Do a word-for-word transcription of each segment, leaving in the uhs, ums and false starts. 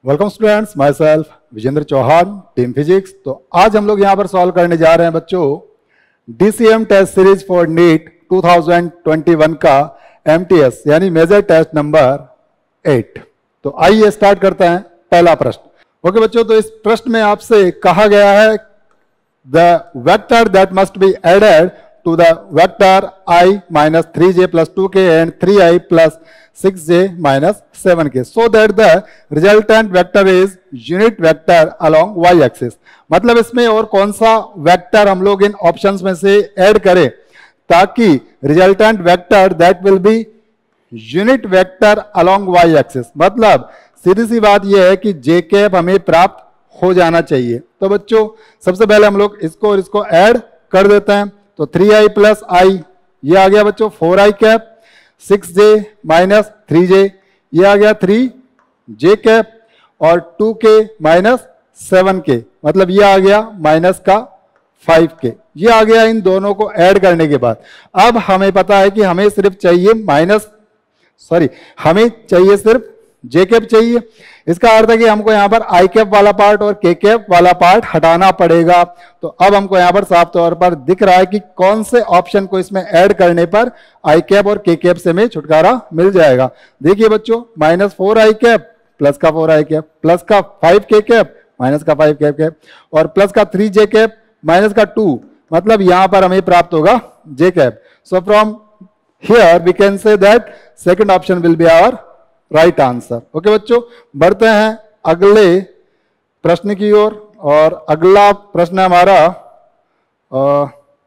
Welcome students, myself Vijendra Chauhan, team physics. तो आज हम लोग यहाँ पर सॉल्व करने जा रहे हैं बच्चों DCM test series for NEET two thousand twenty one का एमटीएस यानी मेजर टेस्ट नंबर एट। तो आइए स्टार्ट करते हैं पहला प्रश्न। ओके बच्चों, तो इस प्रश्न में आपसे कहा गया है the vector that must be added to the vector I minus three j plus two k and three i plus six j minus seven k so that the resultant vector is unit vector along y axis। मतलब इसमें और कौन सा vector हम लोग इन options में से add करें ताकि resultant vector that will be unit vector along Y axis. मतलब सीधी सी बात यह है कि जे कैप हमें प्राप्त हो जाना चाहिए। तो बच्चों सबसे पहले हम लोग इसको और इसको ऐड कर देते हैं। तो थ्री आई प्लस आई ये आ गया बच्चों four i cap, six j minus three j ये आ गया थ्री जे कैप, और two k minus seven k मतलब ये आ गया माइनस का फाइव के। ये आ गया इन दोनों को ऐड करने के बाद। अब हमें पता है कि हमें सिर्फ चाहिए माइनस सॉरी हमें चाहिए सिर्फ जे कैप चाहिए। इसका अर्थ है कि हमको यहाँ पर आई कैप वाला पार्ट और के कैप वाला पार्ट हटाना पड़ेगा। तो अब हमको यहाँ पर साफ तौर पर दिख रहा है कि कौन से ऑप्शन को इसमें ऐड करने पर आई कैप और के कैप से हमें छुटकारा मिल जाएगा। देखिए बच्चों, minus four i cap plus का फोर आई कैप प्लस का फाइव के कैप माइनस का फाइव कैप कैप और प्लस का थ्री जे कैप माइनस का टू, मतलब यहां पर हमें प्राप्त होगा j cap. So from here we can say that second option will be our right answer. Okay बच्चों, बढ़ते हैं अगले प्रश्न की ओर। और, और अगला प्रश्न हमारा आ,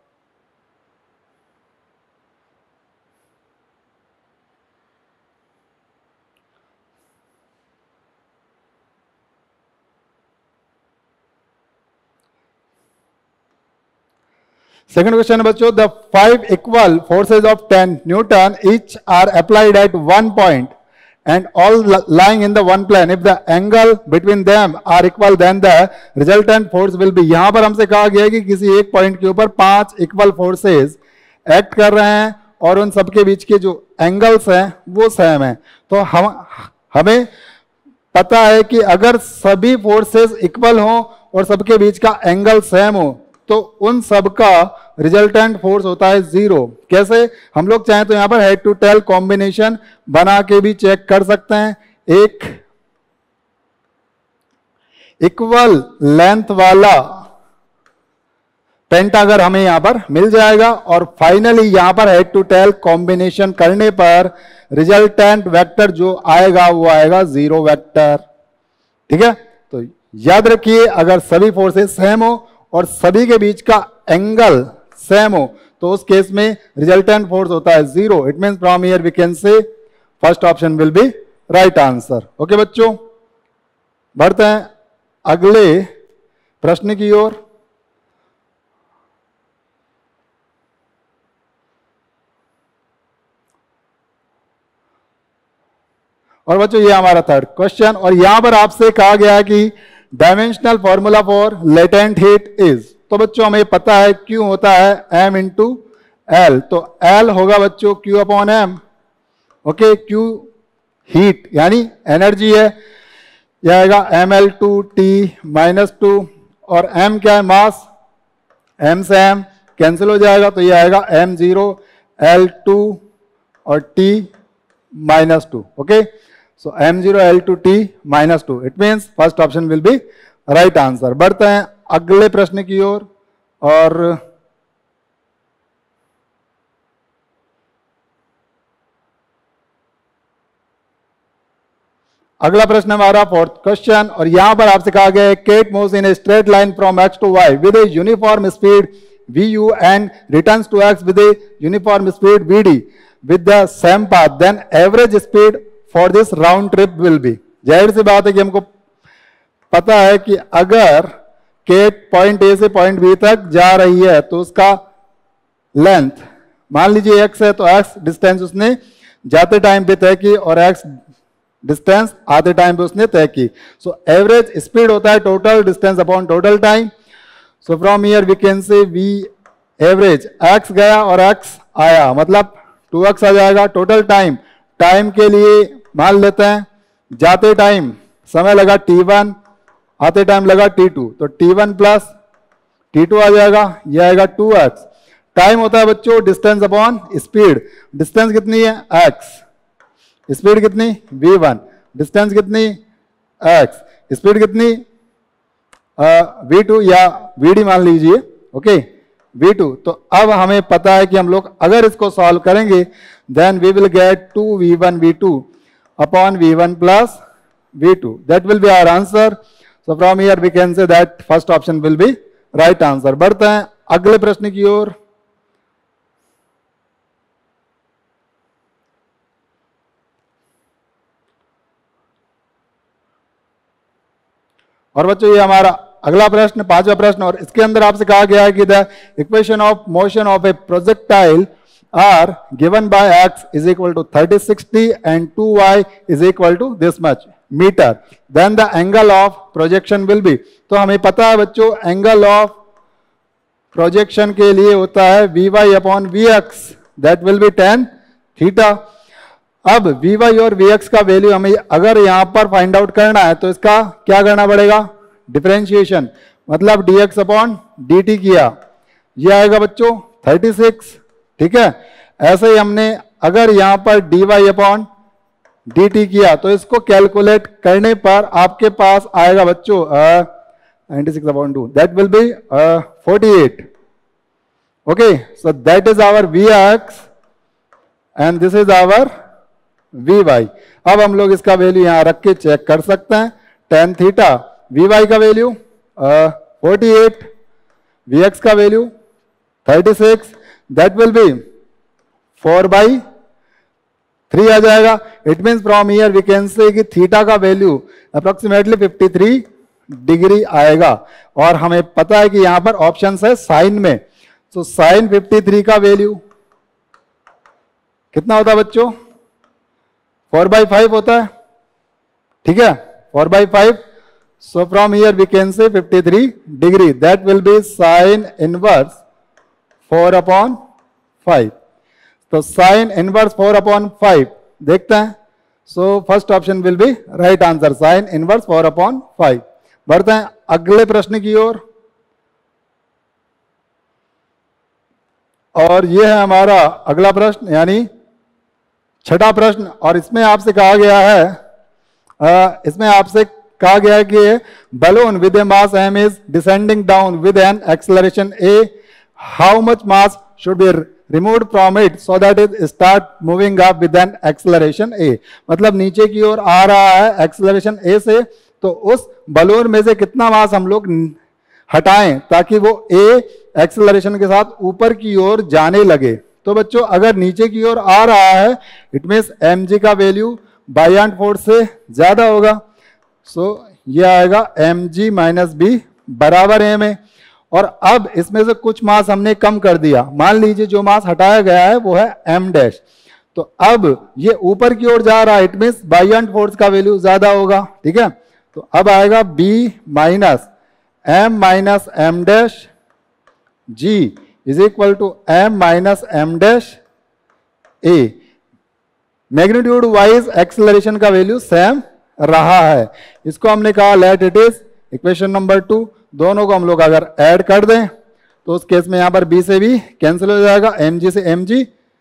सेकंड क्वेश्चन है बच्चों, the five equal forces of ten newton each are applied at one point and all lying in the one plane. If the angle between them are equal then the resultant force will be। यहां पर हमसे कहा गया है कि किसी एक point के ऊपर पांच इक्वल फोर्सेस एक्ट कर रहे हैं और उन सबके बीच के जो एंगल्स हैं वो सेम है। तो हम हमें पता है कि अगर सभी फोर्सेस इक्वल हों और सबके बीच का एंगल सेम हो तो उन सब का रिजल्टेंट फोर्स होता है जीरो। कैसे? हम लोग चाहें तो यहां पर हेड टू टेल कॉम्बिनेशन बना के भी चेक कर सकते हैं। एक इक्वल लेंथ वाला पेंटागर हमें यहां पर मिल जाएगा और फाइनली यहां पर हेड टू टेल कॉम्बिनेशन करने पर रिजल्टेंट वेक्टर जो आएगा वो आएगा जीरो वेक्टर। ठीक है, तो याद रखिए अगर सभी फोर्सेस सेम हो और सभी के बीच का एंगल सेम हो तो उस केस में रिजल्टेंट फोर्स होता है zero. It means from here we can say first option will be right answer. Okay बच्चों, बढ़ते हैं अगले प्रश्न की ओर। और बच्चों ये हमारा थर्ड क्वेश्चन और यहां पर आपसे कहा गया है कि dimensional formula for latent heat is. तो बच्चों हमें पता है Q होता है M इंटू एल। तो L होगा बच्चों Q upon M। Okay, Q heat यानी एनर्जी है, यह आएगा M L two T minus two और M क्या है? मास। M से M कैंसिल हो जाएगा तो यह आएगा एम जीरो एल टू और T minus two. Okay, so M zero L two T minus two. It means first option will be right answer. बढ़ते हैं अगले प्रश्न की ओर। और, और अगला प्रश्न हमारा फोर्थ क्वेश्चन और यहां पर आपसे कहा गया है cat moves in a straight line from X to Y with a uniform speed v u and returns to X with a uniform speed v d with the same path, then average speed for this round trip will be. जाहिर सी बात है कि हमको पता है कि अगर केट पॉइंट ए से पॉइंट बी तक जा रही है तो उसका लेंथ मान लीजिए एक्स है तो एक्स डिस्टेंस उसने जाते टाइम पे तय की और एक्स डिस्टेंस आते टाइम पे उसने तय की। सो एवरेज स्पीड होता है total distance upon total time. So from here we can say v average X गया और एक्स आया मतलब टू एक्स आ जाएगा। टोटल टाइम टाइम के लिए मान लेते हैं जाते टाइम समय लगा टी वन, आते टाइम लगा टी टू, तो t one plus t two आ जाएगा, ये आएगा टू एक्स। टाइम होता है बच्चों डिस्टेंस अपॉन स्पीड। डिस्टेंस कितनी है x, स्पीड कितनी v वन, डिस्टेंस कितनी x, स्पीड कितनी v टू या vd मान लीजिए, ओके v टू। तो अब हमें पता है कि हम लोग अगर इसको सॉल्व करेंगे then we will get two v one v two upon v one plus v two, that will be our answer. So from here we can say that first option will be right answer. बढ़ते हैं अगले प्रश्न की ओर। और बच्चों ये हमारा अगला प्रश्न, पांचवा प्रश्न, और इसके अंदर आपसे कहा गया है कि the equation of motion of a projectile are given by x is equal to thirty sixty and two y is equal to this much meter, then the angle of projection will be. तो हमें पता है बच्चों angle of projection के लिए होता है v y upon v x, that will be tan theta. अब वी वाई और वी एक्स का वैल्यू हमें अगर यहां पर फाइंड आउट करना है तो इसका क्या करना पड़ेगा, डिफरेंशिएशन, मतलब d x upon d t किया, ये आएगा बच्चों थर्टी सिक्स, ठीक है। ऐसे ही हमने अगर यहां पर d y upon d t किया तो इसको कैलकुलेट करने पर आपके पास आएगा बच्चों ninety six upon two, that will be forty eight, okay. So that is our v x and this is our v y. अब हम लोग इसका वैल्यू यहां रख के चेक कर सकते हैं, टेन थीटा, वी वाई का value forty eight, v x का value thirty six, that will be four by three आ जाएगा। It means from here we can say कि थीटा का value approximately fifty three degree आएगा। और हमें पता है कि यहां पर ऑप्शन है साइन में, तो साइन फिफ्टी थ्री का वैल्यू कितना होता है बच्चों, फोर बाई फाइव होता है, ठीक है, four by five. So from here we can say fifty three degree, that will be sine inverse four upon five. तो sine inverse four upon five देखते हैं। So first option will be right answer, sine inverse four upon five. बढ़ते हैं अगले प्रश्न की ओर, और, और यह है हमारा अगला प्रश्न यानी छठा प्रश्न। और इसमें आपसे कहा गया है, आ, इसमें आपसे कहा गया है कि balloon with a mass m is descending down with an acceleration a, how much mass should be removed from it so that it start moving up with an acceleration a। मतलब नीचे की ओर आ रहा है acceleration a से, तो उस balloon में से कितना मास हम लोग हटाएं ताकि वो a एक्सेलरेशन के साथ ऊपर की ओर जाने लगे। तो बच्चों अगर नीचे की ओर आ रहा है इट मीन्स एम जी का वैल्यू बायंट फोर्स से ज्यादा होगा। सो so, ये आएगा एम जी माइनस बी बराबर एम ए। और अब इसमें से कुछ मास हमने कम कर दिया, मान लीजिए जो मास हटाया गया है वो है एम डैश, तो अब ये ऊपर की ओर जा रहा है इट मीन्स बायंट फोर्स का वैल्यू ज्यादा होगा, ठीक है। तो अब आएगा b minus m minus m dash g is equal to m minus m dash a. Magnitude wise acceleration का वैल्यू सेम रहा है, इसको हमने कहा let it is equation number two. दोनों को हम लोग अगर ऐड कर दें तो उस केस में यहां पर बी से बी कैंसिल हो जाएगा, एम जी से एम जी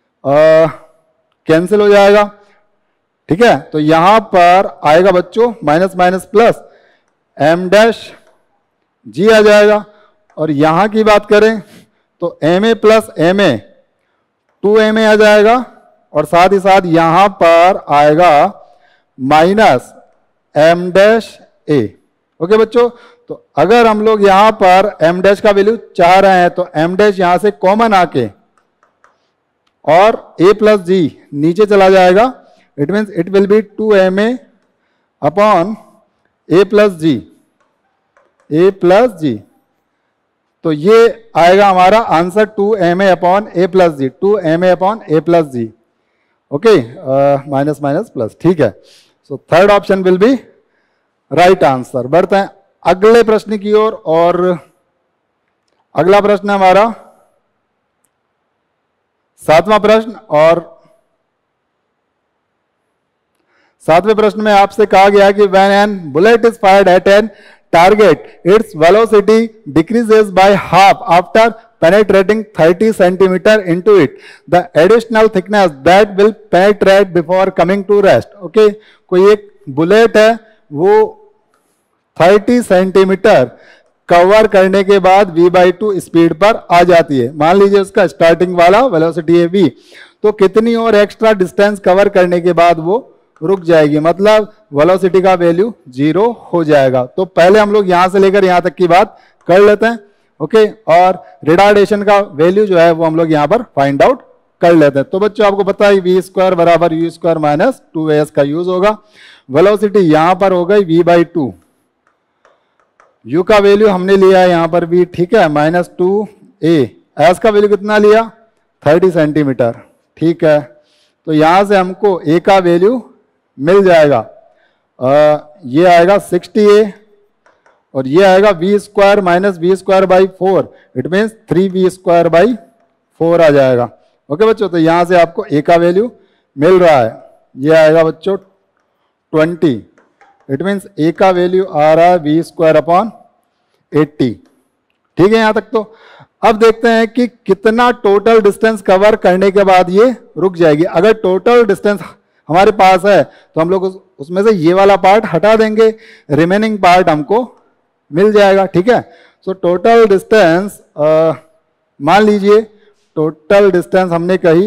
कैंसिल हो जाएगा, ठीक है। तो यहां पर आएगा बच्चों minus minus plus m dash g आ जाएगा। और यहां की बात करें तो m a plus m a two m a आ जाएगा, और साथ ही साथ यहां पर आएगा minus m dash a. Okay बच्चों, तो अगर हम लोग यहां पर एम डैश का वैल्यू चाह रहे हैं तो एम डैश यहां से कॉमन आके और ए प्लस जी नीचे चला जाएगा, it means it will be two m a upon a plus g, a plus g. तो ये आएगा हमारा answer two m a upon a plus g, two m a upon a plus g. Okay, minus minus plus, ठीक है। So third option will be right answer. बढ़ते हैं अगले प्रश्न की ओर, और, और अगला प्रश्न है हमारा सातवां प्रश्न। और सातवें प्रश्न में आपसे कहा गया कि when an bullet is fired at an target its velocity decreases by half after penetrating thirty centimeter into it. The additional thickness that will penetrate before coming to rest. Okay, कोई एक बुलेट है वो तीस centimetre cover करने के बाद v by two speed पर आ जाती है। मान लीजिए उसका स्टार्टिंग वाला वेलोसिटी है v, तो कितनी और एक्स्ट्रा डिस्टेंस कवर करने के बाद वो रुक जाएगी, मतलब वेलोसिटी का वैल्यू जीरो हो जाएगा। तो पहले हम लोग यहां से लेकर यहां तक की बात कर लेते हैं। ओके okay, और रिटार्डेशन का वैल्यू जो है वो हम लोग यहाँ पर फाइंड आउट कर लेते हैं। तो बच्चों आपको पता है वी स्क्वायर बराबर u square minus two s का यूज होगा। वेलोसिटी यहां पर हो गई वी बाई टू, यू का वैल्यू हमने लिया है यहाँ पर वी, ठीक है, माइनस टू ए, एस का वैल्यू कितना लिया थर्टी सेंटीमीटर, ठीक है। तो यहां से हमको ए का वैल्यू मिल जाएगा, आ, ये आएगा सिक्सटी ए और ये आएगा v square minus v square by four, it means three v square by four आ जाएगा। ओके बच्चों, तो यहां से आपको ए का वैल्यू मिल रहा है, ये आएगा बच्चों ट्वेंटी, इट मीन्स ए का वैल्यू आ रहा है वी स्क्वायर अपॉन एट्टी, ठीक है। यहां तक तो अब देखते हैं कि कितना टोटल डिस्टेंस कवर करने के बाद ये रुक जाएगी। अगर टोटल डिस्टेंस हमारे पास है तो हम लोग उस, उसमें से ये वाला पार्ट हटा देंगे, रिमेनिंग पार्ट हमको मिल जाएगा, ठीक है। सो टोटल डिस्टेंस मान लीजिए टोटल डिस्टेंस हमने कही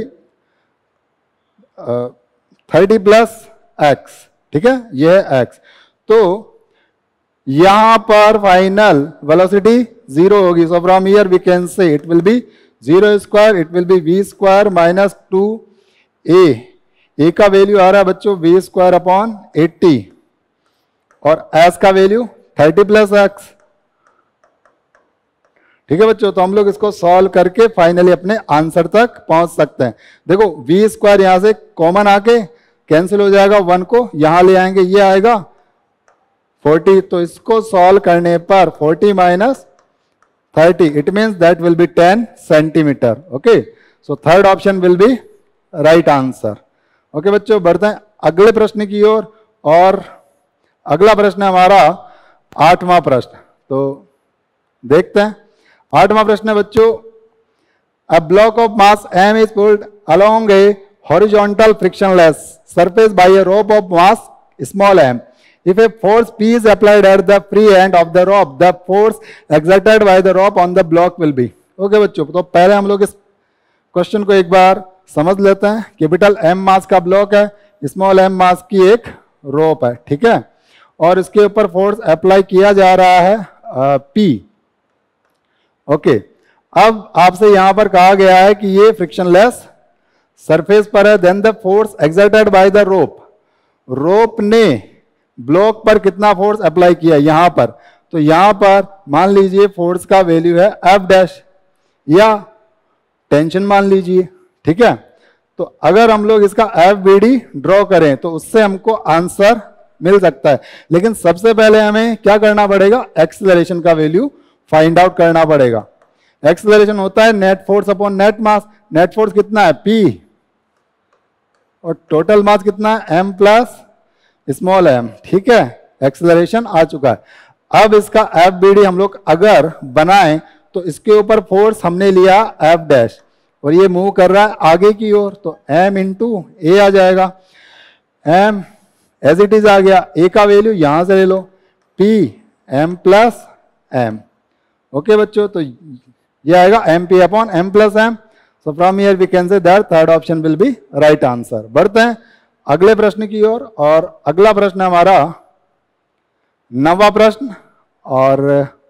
थर्टी प्लस एक्स, ठीक है, ये है एक्स। तो यहां पर फाइनल वेलोसिटी जीरो होगी, so from here we can say it will be zero square, it will be v square minus two a, a का वैल्यू आ रहा है बच्चों वी स्क्वायर अपॉन एट्टी और एस का वैल्यू थर्टी प्लस एक्स, ठीक है बच्चों। तो हम लोग इसको सॉल्व करके फाइनली अपने आंसर तक पहुंच सकते हैं। देखो वी स्क्वायर यहां से कॉमन आके कैंसिल हो जाएगा, वन को यहां ले आएंगे, ये आएगा फोर्टी, तो इसको सॉल्व करने पर forty minus thirty, it means that will be ten centimeter. Okay, so third option will be right answer. Okay बच्चों, बढ़ते हैं अगले प्रश्न की ओर और, और अगला प्रश्न है हमारा आठवां प्रश्न। तो देखते हैं आठवां प्रश्न है बच्चों, a block of mass m is pulled along a horizontal frictionless surface by a rope of mass small m. If a force P is applied at the free end of the rope, the force exerted by the rope on the block will be. Okay बच्चों, तो पहले हम लोग इस question को एक बार समझ लेते हैं। कैपिटल M मास का ब्लॉक है, स्मॉल m मास की एक रोप है, ठीक है, और इसके ऊपर फोर्स अप्लाई किया जा रहा है P। ओके, अब आपसे यहां पर कहा गया है कि ये फ्रिक्शनलेस सरफेस पर है, then the force exerted by the rope, rope ने ब्लॉक पर कितना फोर्स अप्लाई किया यहां पर, तो यहां पर मान लीजिए फोर्स का वैल्यू है एफ डैश या टेंशन मान लीजिए, ठीक है। तो अगर हम लोग इसका एफ बी डी ड्रॉ करें तो उससे हमको आंसर मिल सकता है, लेकिन सबसे पहले हमें क्या करना पड़ेगा, एक्सेलरेशन का वैल्यू फाइंड आउट करना पड़ेगा। एक्सेलरेशन होता है net force upon net mass, net force कितना है P और टोटल मास कितना है m प्लस स्मॉल m, ठीक है। एक्सेलरेशन आ चुका है। अब इसका एफ बी डी हम लोग अगर बनाएं तो इसके ऊपर फोर्स हमने लिया एफ डैश और ये मूव कर रहा है आगे की ओर, तो m इंटू ए आ जाएगा, m एज इट इज आ गया, a का वैल्यू यहां से ले लो P m प्लस m। ओके बच्चों, तो ये आएगा m P upon m plus m. So from here we can say that third option will be right answer. बढ़ते हैं अगले प्रश्न की ओर और, और अगला प्रश्न है हमारा नवा प्रश्न, और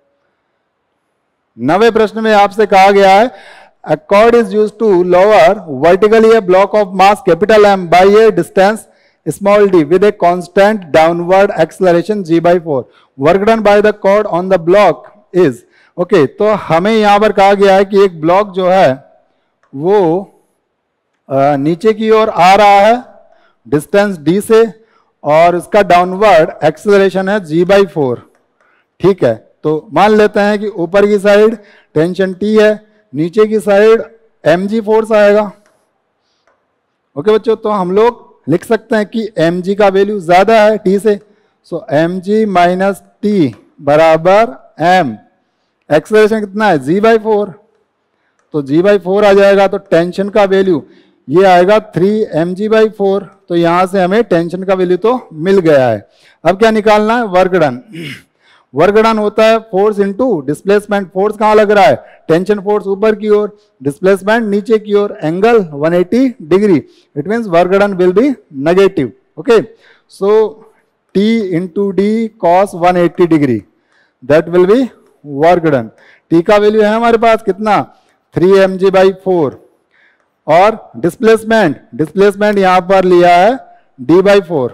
नवे प्रश्न में आपसे कहा गया है a cord is used to lower vertically a block of mass capital M by a distance small d with a constant downward acceleration g by four, work done by the cord on the block is. Okay, तो हमें यहां पर कहा गया है कि एक block जो है वो आ, नीचे की ओर आ रहा है डिस्टेंस d से और इसका डाउनवर्ड एक्सेलरेशन है g बाई फोर, ठीक है। तो मान लेते हैं कि ऊपर की साइड टेंशन T है, नीचे की साइड mg फोर्स आएगा। ओके बच्चों, तो हम लोग लिख सकते हैं कि एम जी का वैल्यू ज्यादा है टी से, सो एम जी माइनस टी बराबर एम, एक्सेलरेशन कितना है जी बाई फोर, तो जी बाई फोर आ जाएगा, तो टेंशन का वैल्यू ये आएगा three m g by four, तो यहां से हमें टेंशन का वैल्यू तो मिल गया है। अब क्या निकालना है, वर्क डन। वर्क डन होता है फोर्स इनटू डिस्प्लेसमेंट, फोर्स कहां लग रहा है, टेंशन फोर्स ऊपर की ओर, डिस्प्लेसमेंट नीचे की ओर, angle one eighty degree, it means work done will be negative. Okay, so t into d cos one eighty degree, that will be work done. T का वैल्यू है हमारे पास कितना, three m g by four, और displacement displacement यहां पर लिया है d by four,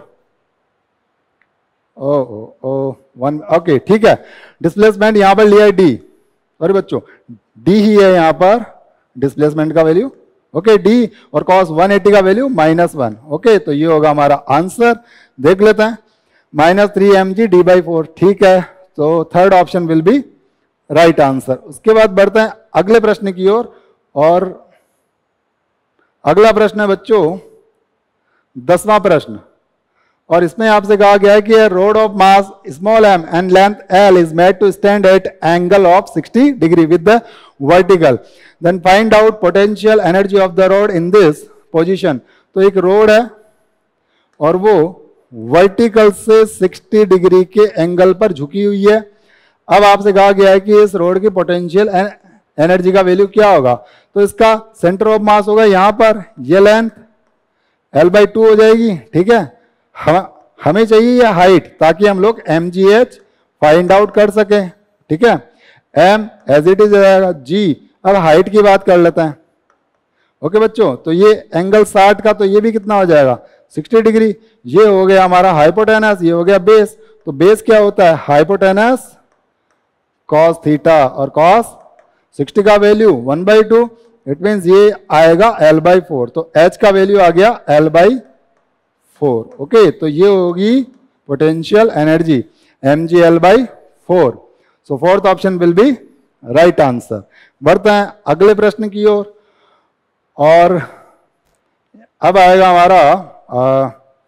oh oh oh one, okay ठीक है, डिस्प्लेसमेंट यहां पर लिया है डी, सॉरी बच्चों डी ही है यहां पर डिस्प्लेसमेंट का वैल्यू, ओके डी, और कॉस वन एटी का वैल्यू माइनस वन। ओके, तो ये होगा हमारा आंसर, देख लेते हैं, minus three m g d by four, ठीक है, तो third option will be right answer. उसके बाद बढ़ते हैं अगले प्रश्न की ओर, और, और अगला प्रश्न है बच्चों दसवां प्रश्न, और इसमें आपसे कहा गया है कि rod of mass small m and length l is made to stand at angle of sixty degree with the vertical, then find out potential energy of the rod in this position. तो एक road है और वो vertical से sixty degree के angle पर झुकी हुई है। अब आपसे कहा गया है कि इस रोड की पोटेंशियल एनर्जी का वैल्यू क्या होगा, तो इसका सेंटर ऑफ मास होगा यहां पर, ये लेंथ एल बाई टू हो जाएगी, ठीक है, हम हमें चाहिए ये हाइट, ताकि हम लोग m g h find out कर सके, ठीक है, एम एज इट इज रहेगा जी। अब हाइट की बात कर लेते हैं, ओके बच्चों, तो ये एंगल साठ का, तो ये भी कितना हो जाएगा सिक्सटी डिग्री, ये हो गया हमारा हाइपोटेनस, ये हो गया बेस, तो बेस क्या होता है हाइपोटेनस कॉस थीटा, और कॉस सिक्सटी का value one by two, it means ये आएगा एल बाई फोर, तो एच का वैल्यू आ गया एल बाई फोर। ओके, तो ये होगी potential energy m g l by four, so fourth option will be right answer. बढ़ते हैं अगले प्रश्न की ओर, और, और अब आएगा हमारा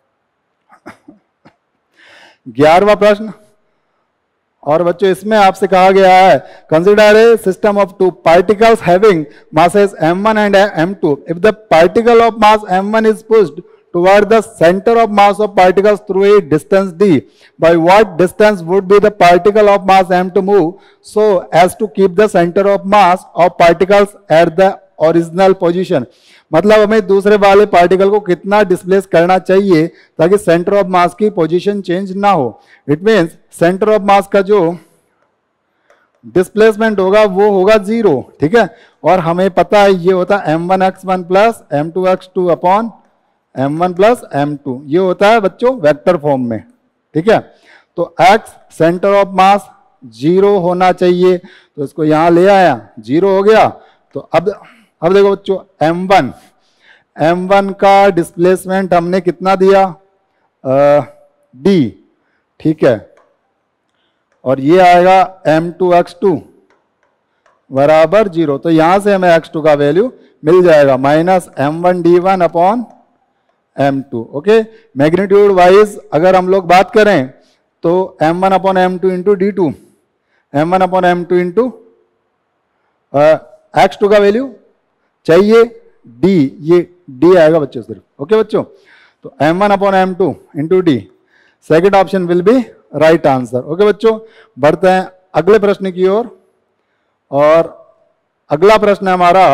ग्यारहवां प्रश्न, और बच्चों इसमें आपसे कहा गया है consider a system of two particles having masses m one and m two, if the particle of mass m one is pushed toward the center of mass of particles through a distance d, by what distance would be the particle of mass m to move so as to keep the center of mass of particles at the original position। मतलब हमें दूसरे वाले particle को कितना displace करना चाहिए ताकि centre of मास की पोजीशन चेंज ना हो। It means centre of mass का जो डिस्प्लेसमेंट होगा वो होगा जीरो, ठीक है, और हमें पता है ये होता है m one x one plus m two x two upon m one plus m two, ये होता है बच्चों वेक्टर फॉर्म में, ठीक है। तो x centre of mass zero होना चाहिए, तो इसको यहां ले आया, जीरो हो गया। तो अब अब देखो बच्चों एम वन एम वन का डिस्प्लेसमेंट हमने कितना दिया d, ठीक है, और ये आएगा एम टू एक्स टू बराबर जीरो, तो यहां से हमें एक्स टू का वैल्यू मिल जाएगा minus m one d one upon m two. Okay, magnitude wise अगर हम लोग बात करें तो m one upon m two into d two, m one upon m two into x two का वैल्यू चाहिए d, ये d आएगा बच्चों सिर्फ। ओके बच्चों, तो m one upon m two into d, second option will be right answer. Okay बच्चों, बढ़ते हैं अगले प्रश्न की ओर, और, और अगला प्रश्न है हमारा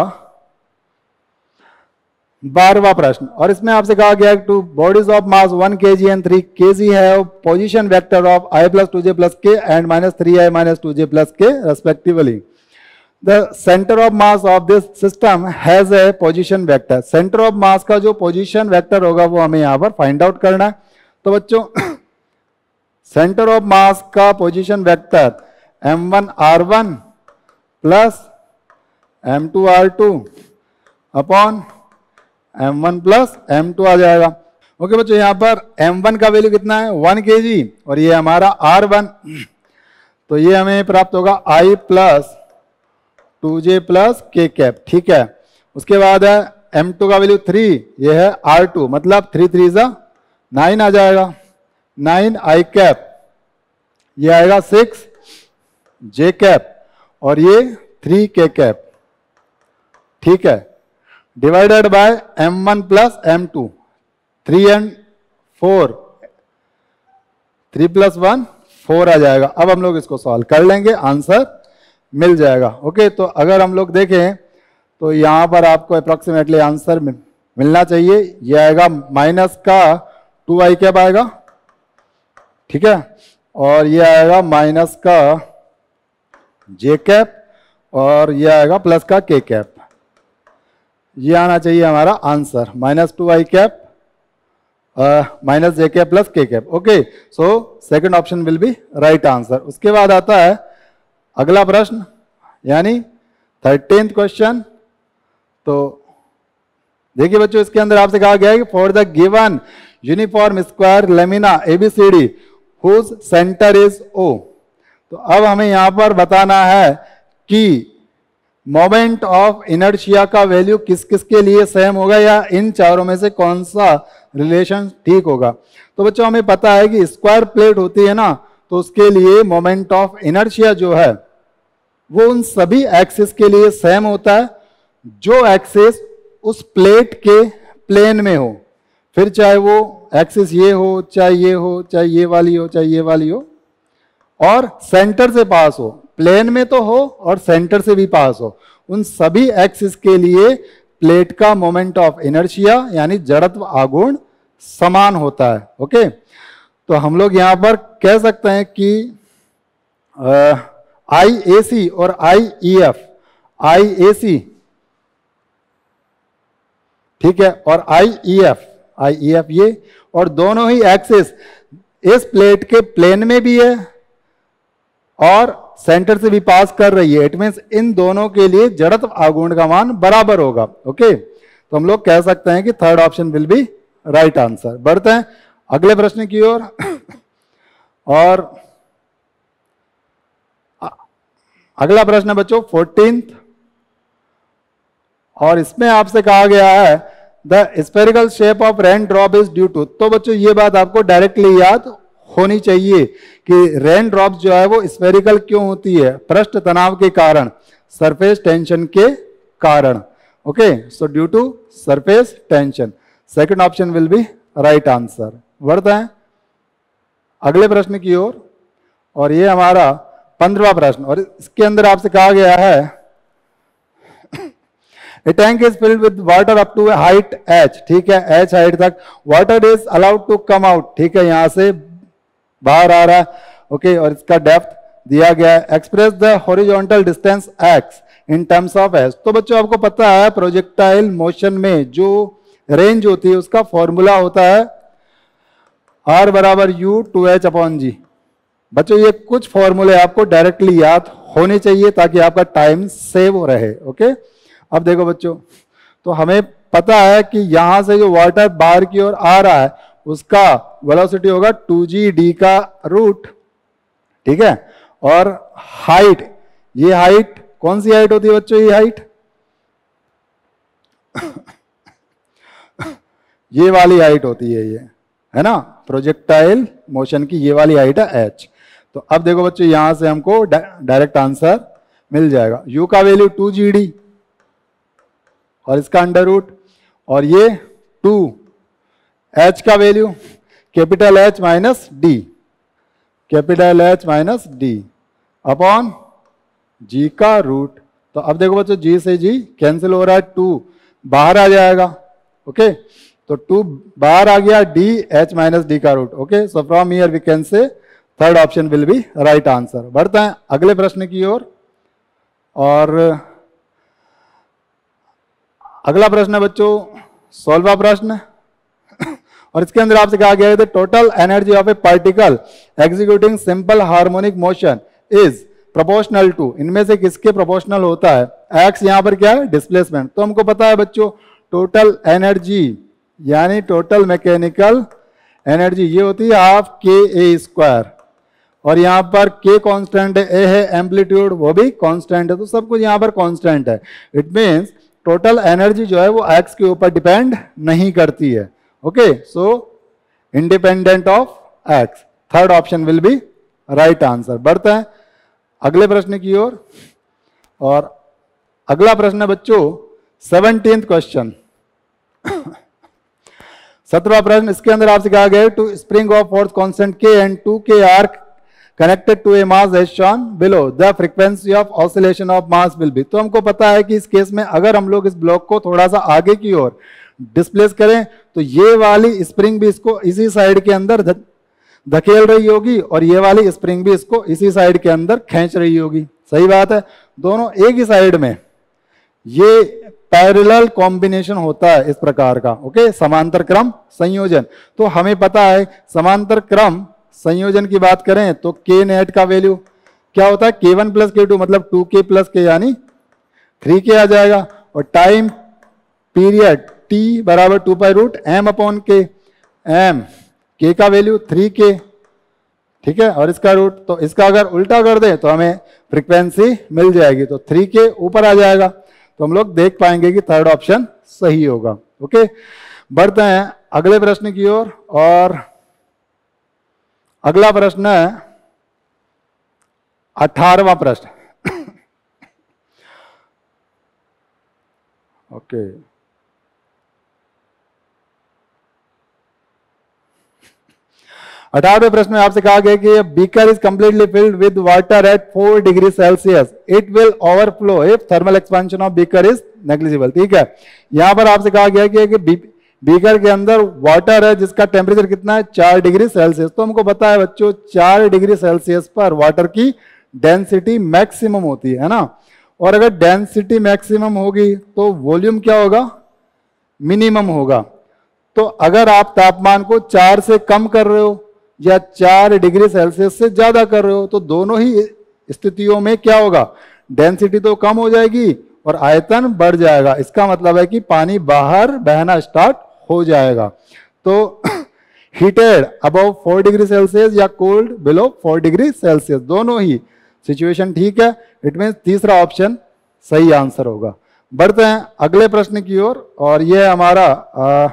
बारहवां प्रश्न, और इसमें आपसे कहा गया two bodies of mass one k g and three k g have position vector of i plus two j plus k and minus three i minus two j plus k respectively. The centre of mass of this system has a position vector. Centre of mass का जो position vector होगा वो हमें यहाँ पर find out करना है। तो बच्चों सेंटर ऑफ मास का position vector m one r one plus m two r two upon m one plus m two आ जाएगा। ओके बच्चों, यहाँ पर एम वन का वैल्यू कितना है वन के जी, और ये हमारा आर वन, तो ये हमें प्राप्त होगा i plus two j plus k cap, ठीक है। उसके बाद है एम टू का वैल्यू थ्री, ये है आर टू, मतलब थ्री थ्री जा नाइन आ जाएगा, नाइन आई कैप, ये आएगा सिक्स जे कैप, और ये थ्री के कैप, ठीक है, divided by m one plus m two, three and four, three plus one four आ जाएगा। अब हम लोग इसको सॉल्व कर लेंगे, आंसर मिल जाएगा। ओके, तो अगर हम लोग देखें तो यहां पर आपको अप्रोक्सीमेटली आंसर मिलना चाहिए, ये आएगा माइनस का टू आई कैप आएगा, ठीक है, और ये आएगा माइनस का जे कैप, और ये आएगा प्लस का के कैप। ये आना चाहिए हमारा answer, minus two i cap minus j cap plus k cap. Okay, so second option will be right answer. उसके बाद आता है अगला प्रश्न, यानी थर्टीन्थ क्वेश्चन। तो देखिए बच्चों, इसके अंदर आपसे कहा गया है कि for the given uniform square lamina ABCD whose centre is O. तो अब हमें यहां पर बताना है कि मोमेंट ऑफ इनर्शिया का वैल्यू किस किस के लिए सेम होगा, या इन चारों में से कौन सा रिलेशन ठीक होगा। तो बच्चों हमें पता है कि स्क्वायर प्लेट होती है ना, तो उसके लिए मोमेंट ऑफ इनर्शिया जो है वो उन सभी एक्सिस के लिए सेम होता है जो एक्सिस उस प्लेट के प्लेन में हो, फिर चाहे वो एक्सिस ये हो, चाहे ये हो, चाहे ये वाली हो, चाहे ये वाली हो, और सेंटर से पास हो, प्लेन में तो हो और सेंटर से भी पास हो, उन सभी एक्सिस के लिए प्लेट का मोमेंट ऑफ इनर्शिया यानी जड़त्व आघूर्ण समान होता है। ओके, तो हम लोग यहां पर कह सकते हैं कि आई ए सी और आई ई एफ, आई ए सी ठीक है, और आई ई एफ, आई ई एफ ये, और दोनों ही एक्सिस इस प्लेट के प्लेन में भी है और सेंटर से भी पास कर रही है। इट मींस इन दोनों के लिए जड़त्व आघूर्ण का मान बराबर होगा। ओके, तो हम लोग कह सकते हैं कि third option will be right answer. बढ़ते हैं अगले प्रश्न की ओर। और, और अगला प्रश्न है बच्चों फोर्टीन्थ, और इसमें आपसे कहा गया है the spherical shape of rain drop is due to. तो बच्चों ये बात आपको डायरेक्टली याद होनी चाहिए कि रेन ड्रॉप जो है वो स्फेरिकल क्यों होती है, पृष्ठ तनाव के कारण, सरफेस टेंशन के कारण। Okay, so due to surface tension, second option will be right answer. बढ़ते हैं अगले प्रश्न की ओर, और, और ये हमारा पंद्रहवां प्रश्न, और इसके अंदर आपसे कहा गया है A tank is filled with water up to a height h, ठीक है, h हाइट तक water is allowed to come out, ठीक है, यहां से बाहर आ रहा है। ओके, और इसका डेप्थ दिया गया है, express the horizontal distance x in terms of s। तो बच्चों आपको पता है प्रोजेक्टाइल मोशन में जो रेंज होती है उसका फॉर्मूला होता है r बराबर u two h upon g. बच्चों ये कुछ फॉर्मूले आपको डायरेक्टली याद होने चाहिए ताकि आपका टाइम सेव रहे। ओके, अब देखो बच्चों, तो हमें पता है कि यहां से जो वाटर बाहर की ओर आ रहा है उसका वेलोसिटी होगा टू जी डी का रूट, ठीक है, और हाइट, ये हाइट कौन सी हाइट होती है बच्चों, ये हाइट ये वाली हाइट होती है, ये है ना, प्रोजेक्टाइल मोशन की ये वाली हाइट है h। तो अब देखो बच्चों यहां से हमको डायरेक्ट आंसर मिल जाएगा, u का वैल्यू टू जी डी और इसका अंडर रूट, और ये टू, h का value capital H minus d, capital H minus d upon g का रूट। तो अब देखो बच्चों g से g कैंसिल हो रहा है, टू बाहर आ जाएगा। ओके, तो टू बाहर आ गया, d h माइनस डी का root. Okay, so from here we can say third option will be right answer. बढ़ते हैं अगले प्रश्न की ओर, और, और अगला प्रश्न है बच्चों सोलहवां प्रश्न, और इसके अंदर आपसे कहा गया है total energy of a particle executing simple harmonic motion is proportional to, इनमें से किसके प्रोपोर्शनल होता है, एक्स यहां पर क्या है डिस्प्लेसमेंट। तो हमको पता है बच्चों टोटल एनर्जी यानी टोटल मैकेनिकल एनर्जी ये होती है हाफ के ए स्क्वायर, और यहां पर के कांस्टेंट है, ए है एम्पलीट्यूड वो भी कांस्टेंट है, तो सब कुछ यहां पर कांस्टेंट है। इट मींस टोटल एनर्जी जो है वो एक्स के ऊपर डिपेंड नहीं करती है। Okay, so independent of x, third option will be right answer. बढ़ते हैं अगले प्रश्न की ओर, और, और अगला प्रश्न है बच्चों सेवनटीन्थ क्वेश्चन, सत्रहवां प्रश्न। इसके अंदर आपसे कहा गया है two spring of force constant k and two k are connected to a mass as shown below, the frequency of oscillation of mass will be. तो हमको पता है कि इस केस में अगर हम लोग इस ब्लॉक को थोड़ा सा आगे की ओर डिस्प्लेस करें तो ये वाली स्प्रिंग भी इसको इसी साइड के अंदर धकेल रही होगी और ये वाली स्प्रिंग भी इसको इसी साइड के अंदर खींच रही होगी। सही बात है, दोनों एक ही साइड में, ये पैरेलल कॉम्बिनेशन होता है इस प्रकार का। ओके, समांतर क्रम संयोजन। तो हमें पता है समांतर क्रम संयोजन की बात करें तो के नेट का वैल्यू क्या होता है, k one plus k two, मतलब टू के प्लस के यानी थ्री के आ जाएगा, और टाइम पीरियड टी बराबर two pi root m upon k, m k का वैल्यू थ्री के, ठीक है, और इसका रूट, तो इसका अगर उल्टा कर दें तो हमें फ्रीक्वेंसी मिल जाएगी, तो थ्री के ऊपर आ जाएगा। तो हम लोग देख पाएंगे कि थर्ड ऑप्शन सही होगा। ओके, बढ़ते हैं अगले प्रश्न की ओर, और, और अगला प्रश्न है अठारहवां प्रश्न। ओके, अठारहवें प्रश्न में आपसे कहा गया कि beaker is completely filled with water at four degree Celsius, it will overflow if thermal expansion of beaker is negligible. ठीक है, यहां पर आपसे कहा गया कि, कि बी, बीकर के अंदर वाटर है जिसका टेम्परेचर कितना है, चार डिग्री सेल्सियस। तो हमको पता है बच्चों चार डिग्री सेल्सियस पर वाटर की डेंसिटी मैक्सिमम होती है ना, और अगर डेंसिटी मैक्सिमम होगी तो वॉल्यूम क्या होगा, मिनिमम होगा। तो अगर आप तापमान को चार से कम कर रहे हो या चार डिग्री सेल्सियस से ज्यादा कर रहे हो तो दोनों ही स्थितियों में क्या होगा, डेंसिटी तो कम हो जाएगी और आयतन बढ़ जाएगा। इसका मतलब है कि पानी बाहर बहना स्टार्ट हो जाएगा। तो heated above four degree Celsius या cold below four degree Celsius, दोनों ही सिचुएशन ठीक है। इट मीन तीसरा ऑप्शन सही आंसर होगा। बढ़ते हैं अगले प्रश्न की ओर, और, और यह हमारा आ,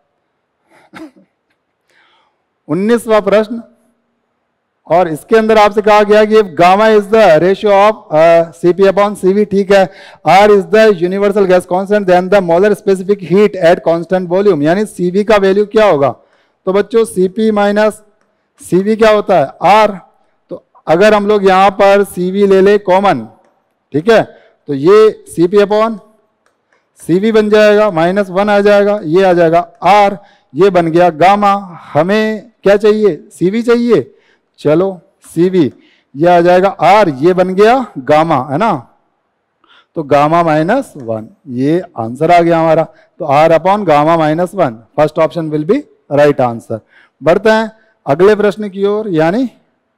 उन्नीसवां प्रश्न, और इसके अंदर आपसे कहा गया कि gamma is the ratio of CP upon CV, ठीक है, R is the universal gas constant, then the molar specific heat at constant volume, यानी सीवी का वैल्यू क्या होगा। तो बच्चों सीपी माइनस सीवी क्या होता है, आर। तो अगर हम लोग यहां पर सीवी ले ले कॉमन, ठीक है, तो ये सीपी अपॉन सीवी बन जाएगा, माइनस वन आ जाएगा, ये आ जाएगा आर, ये बन गया गामा। हमें क्या चाहिए, सीवी चाहिए, चलो सीवी, ये आ जाएगा आर, ये बन गया गामा, है ना। तो गामा माइनस वन, ये आंसर आ गया हमारा। तो R upon gamma minus one, first option will be right answer. बढ़ते हैं अगले प्रश्न की ओर, यानी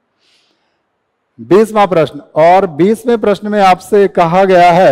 बीसवां प्रश्न, और बीसवें प्रश्न में आपसे कहा गया है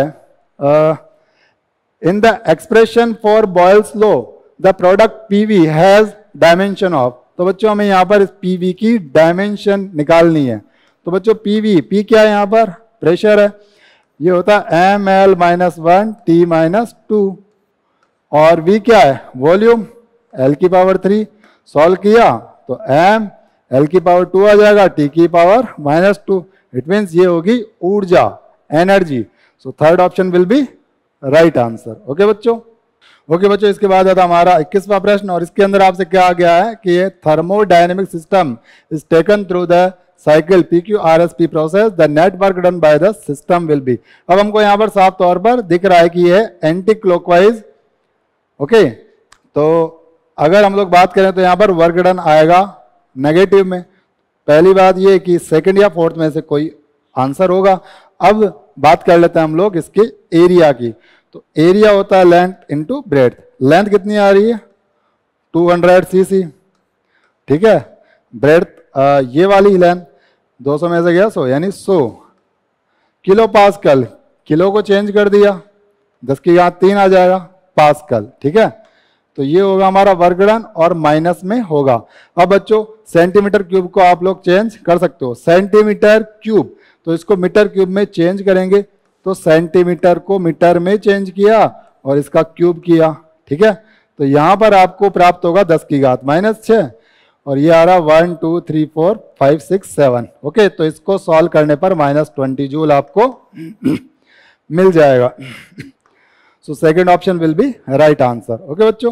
in the expression for Boyle's law the product PV has dimension of. तो बच्चों हमें यहां पर इस पीवी की डायमेंशन निकालनी है। तो बच्चों पीवी, पी क्या है, यहां पर प्रेशर है, ये होता है M L minus one T minus two, और वी क्या है, वॉल्यूम, एल की पावर थ्री। सॉल्व किया तो एम एल की पावर टू आ जाएगा, टी की power minus two. It means ये होगी ऊर्जा, energy. So third option will be right answer. Okay बच्चों, ओके बच्चों, इसके बाद आता हमारा इक्कीसवां प्रश्न, और इसके अंदर आपसे क्या गया है कि ये thermodynamic system is taken through the cycle P Q R S P process, the net work done by the system will be. अब हमको यहाँ पर साफ तौर पर दिख रहा है कि ये एंटी क्लॉकवाइज। ओके, तो अगर हम लोग बात करें तो यहाँ पर वर्क डन आएगा नेगेटिव में। पहली बात ये कि सेकंड या फोर्थ में से कोई आंसर होगा। अब बात कर लेते हैं हम लोग इसके एरिया की। तो एरिया होता है लेंथ इनटू ब्रेड्थ। लेंथ कितनी आ रही है, टू हंड्रेड सीसी, ठीक है। ब्रेड्थ ये वाली लेंथ दो सौ में से गया सौ, यानी सौ किलो पास्कल। किलो को चेंज कर दिया, दस की यहाँ तीन आ जाएगा पास्कल, ठीक है। तो ये होगा हमारा वर्क डन, और माइनस में होगा। अब बच्चों सेंटीमीटर क्यूब को आप लोग चेंज कर सकते हो, सेंटीमीटर क्यूब, तो इसको मीटर क्यूब में चेंज करेंगे। तो सेंटीमीटर को मीटर में चेंज किया और इसका क्यूब किया, ठीक है। तो यहां पर आपको प्राप्त होगा दस की घात माइनस छः, और ये आ रहा one two three four five six seven. Okay, तो इसको सॉल्व करने पर माइनस ट्वेंटी जूल आपको मिल जाएगा। So second option will be right answer. Okay बच्चों,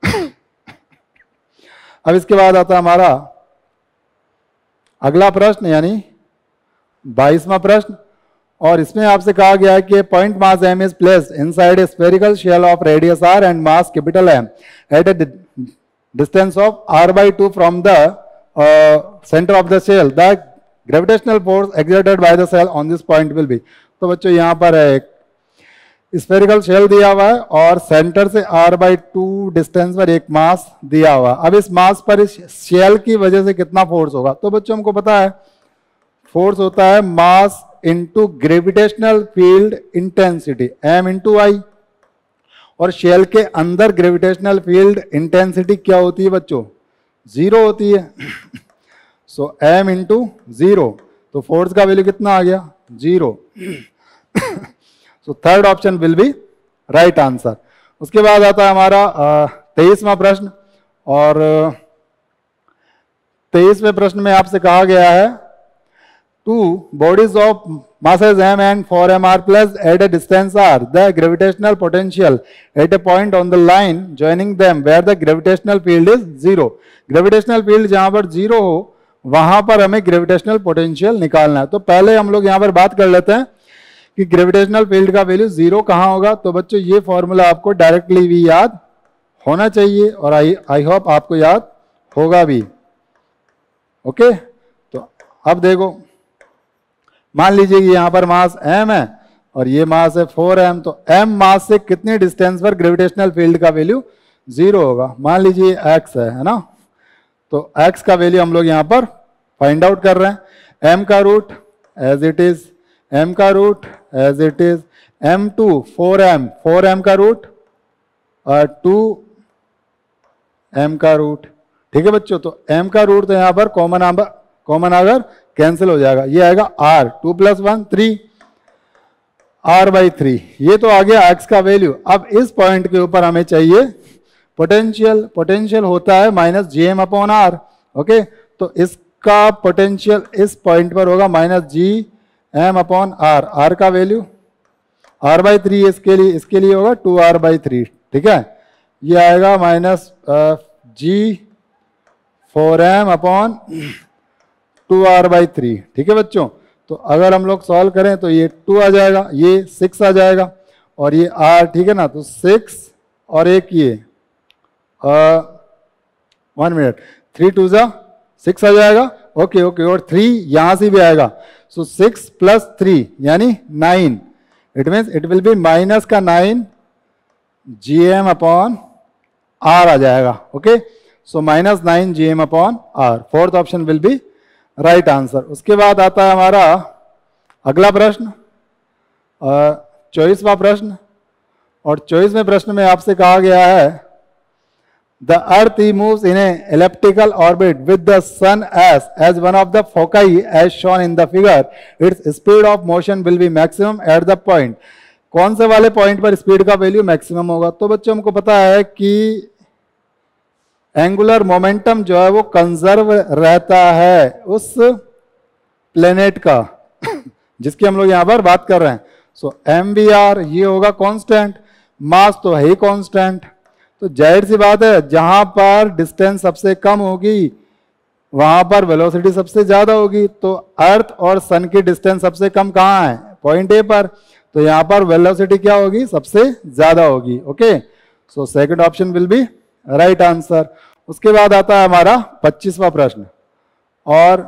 अब इसके बाद आता है हमारा अगला प्रश्न यानी बाईसवां प्रश्न, और इसमें आपसे कहा गया है कि point mass m is placed inside a spherical shell of radius R and mass capital M at a distance of R by two from the centre of the shell, the gravitational force exerted by the shell on this point will be. तो बच्चों यहाँ पर एक spherical shell दिया हुआ है और centre से r बाई टू डिस्टेंस पर एक मास दिया हुआ। अब इस मास पर इस शेल की वजह से कितना फोर्स होगा? तो बच्चों हमको पता है फोर्स होता है mass into gravitational field intensity, m into I. और शेल के अंदर ग्रेविटेशनल फील्ड इंटेंसिटी क्या होती है बच्चों? जीरो होती है। सो m इंटू जीरो, तो फोर्स का वैल्यू कितना आ गया? Zero. So third option will be right answer. उसके बाद आता है हमारा तेईसवां प्रश्न, और तेईसवें प्रश्न में आपसे कहा गया है two bodies of masses m and four m are placed at a distance r, the gravitational potential at a point on the line joining them where the gravitational field is zero। gravitational field जहां पर zero हो वहां पर हमें gravitational potential निकालना है। तो पहले हम लोग यहां पर बात कर लेते हैं कि ग्रेविटेशनल फील्ड का वैल्यू जीरो कहां होगा। तो बच्चों ये फॉर्मूला आपको डायरेक्टली भी याद होना चाहिए, और आई आई होप आपको याद होगा भी। ओके, तो अब देखो, मान लीजिए कि यहां पर मास m है और ये मास है फोर एम, तो m मास से कितने डिस्टेंस पर ग्रेविटेशनल फील्ड का वैल्यू जीरो होगा? मान लीजिए x है, है ना। तो x का वैल्यू हम लोग यहां पर फाइंड आउट कर रहे हैं। m का root as it is, m का root as it is, m two four M, four M का रूट और टू m का रूट, ठीक है बच्चों। तो m का रूट तो यहां पर कॉमन कॉमन अगर कैंसिल हो जाएगा, ये आएगा r, two plus one three, r by three, ये तो आ गया x का वैल्यू। अब इस पॉइंट के ऊपर हमें चाहिए पोटेंशियल, पोटेंशियल होता है minus G M upon R. Okay, तो इसका पोटेंशियल इस पॉइंट पर होगा minus G M upon R, R का वैल्यू r बाई थ्री, इसके लिए इसके लिए होगा टू आर बाई थ्री, ठीक है। ये आएगा minus G four M upon two R by three, ठीक है बच्चों। तो अगर हम लोग सॉल्व करें तो ये टू आ जाएगा, ये सिक्स आ जाएगा, और ये आर, ठीक है ना। तो सिक्स और एक ये वन मिनट, थ्री टू जा सिक्स आ जाएगा। ओके ओके, और थ्री यहां से भी आएगा। सो सिक्स प्लस थ्री यानी nine, it means it will be minus का nine G M upon R आ जाएगा। Okay, so minus nine G M upon R, fourth option will be right answer. उसके बाद आता है हमारा अगला प्रश्न, चौबीसवां प्रश्न, और चौबीसवें प्रश्न में आपसे कहा गया है the earth moves in a elliptical orbit with the sun as as one of the foci as shown in the figure, its speed of motion will be maximum at the point. कौन से वाले point पर speed का value maximum होगा? तो बच्चों हमको पता है कि एंगुलर मोमेंटम जो है वो कंजर्व रहता है उस प्लेनेट का जिसकी हम लोग यहां पर बात कर रहे हैं। सो एम वी आर ये होगा कांस्टेंट, मास तो है ही कांस्टेंट। तो जाहिर सी बात है जहां पर डिस्टेंस सबसे कम होगी वहां पर वेलोसिटी सबसे ज्यादा होगी। तो अर्थ और सन की डिस्टेंस सबसे कम कहां है? पॉइंट ए पर। तो यहां पर वेलोसिटी क्या होगी? सबसे ज्यादा होगी। Okay, so second option will be right answer. उसके बाद आता है हमारा पच्चीसवां प्रश्न, और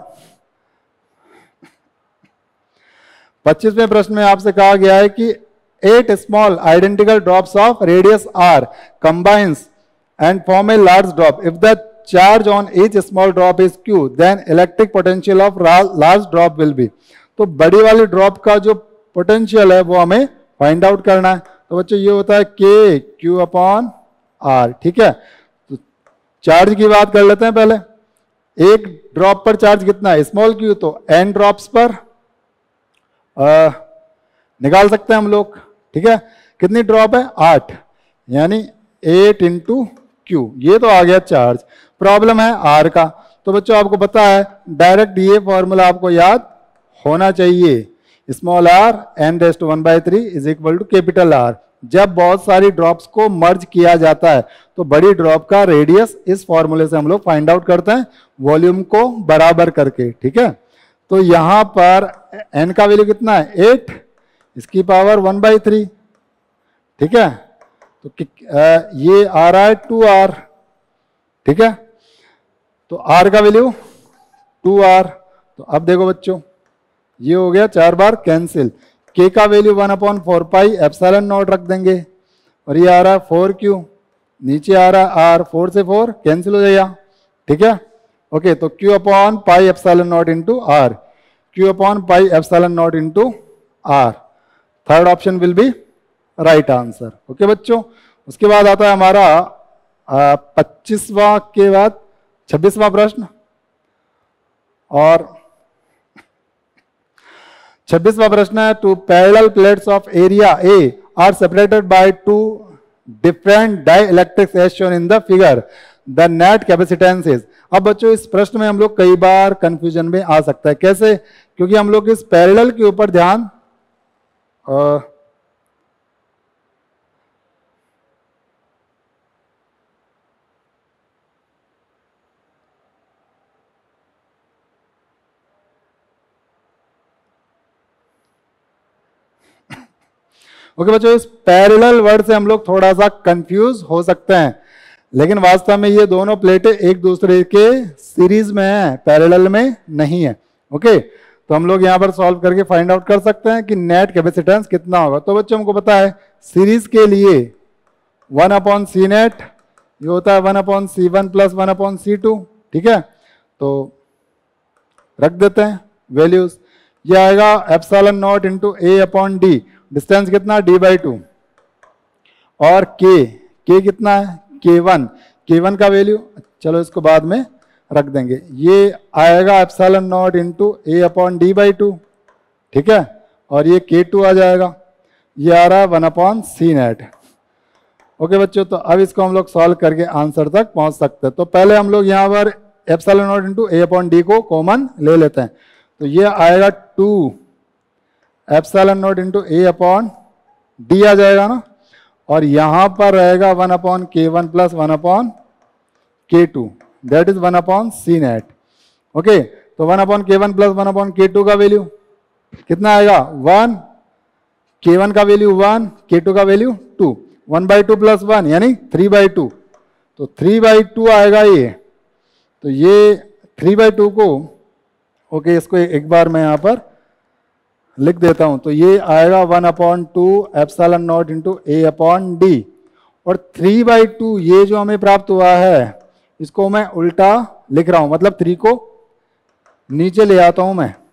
पच्चीसवें प्रश्न में आपसे कहा गया है कि eight small identical drops of radius R combines and form a large drop. If the charge on each small drop is Q then electric potential of large drop will be. तो बड़ी वाली ड्रॉप का जो potential है वो हमें find out करना है। तो बच्चों ये होता है के क्यू अपॉन आर, ठीक है। तो चार्ज की बात कर लेते हैं पहले। एक ड्रॉप पर चार्ज कितना है? स्मॉल क्यू, तो एन ड्रॉप्स पर आ, निकाल सकते हैं हम लोग, ठीक है। कितनी ड्रॉप है? आठ। यानी एट इंटू क्यू, ये तो आ गया चार्ज। प्रॉब्लम है आर का, तो बच्चों आपको पता है डायरेक्ट ये फॉर्मूला आपको याद होना चाहिए, small R N raise to one by three is equal to capital R. जब बहुत सारी ड्रॉप्स को मर्ज किया जाता है तो बड़ी ड्रॉप का रेडियस इस फॉर्मूले से हम लोग फाइंड आउट करते हैं, वॉल्यूम को बराबर करके, ठीक है। तो यहां पर एन का वैल्यू कितना है, एट, इसकी पावर वन बाई थ्री, ठीक है। तो ये आ रहा है टू आर, ठीक है। तो आर का वैल्यू टू आर। तो अब देखो बच्चों, ये हो गया चार बार कैंसिल, के का value one upon four pi epsilon naught रख देंगे, और ये आ रहा है फोर क्यू, नीचे आ रहा है आर, फोर से फोर कैंसिल हो जाएगा, ठीक है। ओके, तो Q upon pi epsilon naught into R, Q upon pi epsilon naught into R, third option will be right answer. Okay बच्चों, उसके बाद आता है हमारा पच्चीसवां के बाद छब्बीसवां प्रश्न, और छब्बीसवां प्रश्न है two parallel plates of area A are separated by two different dielectrics as shown in the figure, the net capacitance is. अब बच्चों इस प्रश्न में हम लोग कई बार कंफ्यूजन में आ सकता है, कैसे, क्योंकि हम लोग इस पैरेलल के ऊपर ध्यान आ, ओके okay, बच्चों इस पैरेलल वर्ड से हम लोग थोड़ा सा कंफ्यूज हो सकते हैं, लेकिन वास्तव में ये दोनों प्लेटें एक दूसरे के सीरीज में हैं, पैरेलल में नहीं है। Okay okay? तो हम लोग यहाँ पर सॉल्व करके फाइंड आउट कर सकते हैं कि नेट कैपेसिटेंस कितना होगा। तो बच्चों हमको पता है सीरीज के लिए वन अपॉन सी नेट, ये होता है one upon C one plus one upon C two, ठीक है। तो रख देते हैं वैल्यूज, ये आएगा epsilon naught into A upon D, distance कितना डी बाई टू, और के के कितना है के वन, के वन का वैल्यू चलो इसको बाद में रख देंगे, ये आएगा epsilon naught into A upon D by two, ठीक है। और ये के टू आ जाएगा, ये आ रहा है one upon C net. Okay बच्चों, तो अब इसको हम लोग सॉल्व करके आंसर तक पहुंच सकते हैं। तो पहले हम लोग यहाँ पर epsilon naught into A upon D को कॉमन ले लेते हैं, तो ये आएगा two epsilon naught into A upon D आ जाएगा ना, और यहां पर रहेगा one upon K one plus one upon K two, that is one upon C net. Okay, तो one upon K one plus one upon K two का value कितना आएगा, वन, के वन का वैल्यू वन, के टू का value two, one by two plus one यानी three by two, तो three by two आएगा ये। तो ये थ्री बाई टू को ओके okay, इसको एक बार मैं यहां पर लिख देता हूं, तो ये आएगा one upon two epsilon naught into A upon D, और थ्री बाई टू ये जो हमें प्राप्त हुआ है इसको मैं उल्टा लिख रहा हूं, मतलब थ्री को नीचे ले आता हूं मैं,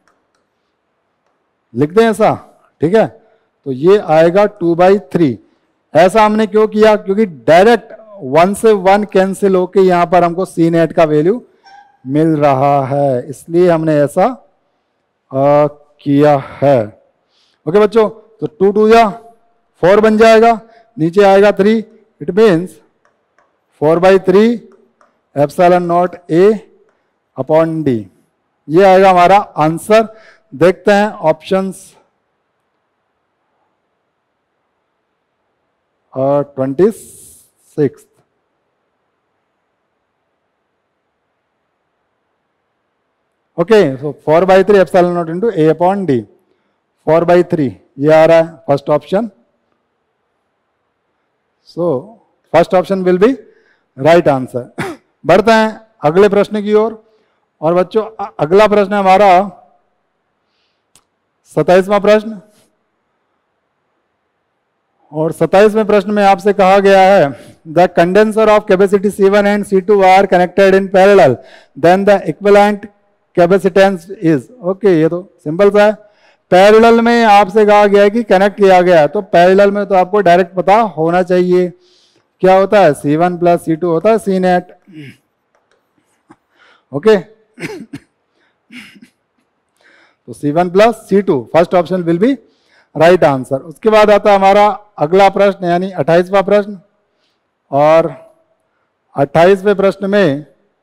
लिख दें ऐसा, ठीक है। तो ये आएगा टू बाई थ्री। ऐसा हमने क्यों किया, क्योंकि डायरेक्ट वन से वन कैंसिल होके यहां पर हमको सी नेट का वैल्यू मिल रहा है, इसलिए हमने ऐसा आ, किया है। ओके बच्चों, तो टू टू या फोर बन जाएगा, नीचे आएगा three, it means four by three epsilon naught A upon D, ये आएगा हमारा आंसर। देखते हैं options twenty six. Okay, so four by three epsilon naught into A upon D, four by three ये आ रहा है first option. So first option will be right answer. बढ़ते हैं अगले प्रश्न की ओर, और, और बच्चों अगला प्रश्न है हमारा सत्ताईसवां प्रश्न, और सत्ताईसवें प्रश्न में आपसे कहा गया है the condenser of capacity C one and C two are connected in parallel, then the equivalent capacitance is. Okay, ये तो सिंपल सा है। पैरेलल में आपसे कहा गया है कि कनेक्ट किया गया है, तो पैरेलल में तो आपको डायरेक्ट पता होना चाहिए क्या होता है, C one plus C two होता है सी नेट। ओके, तो C one plus C two, first option will be right answer. उसके बाद आता है हमारा अगला प्रश्न यानी अट्ठाईसवां प्रश्न, और अट्ठाईसवें प्रश्न में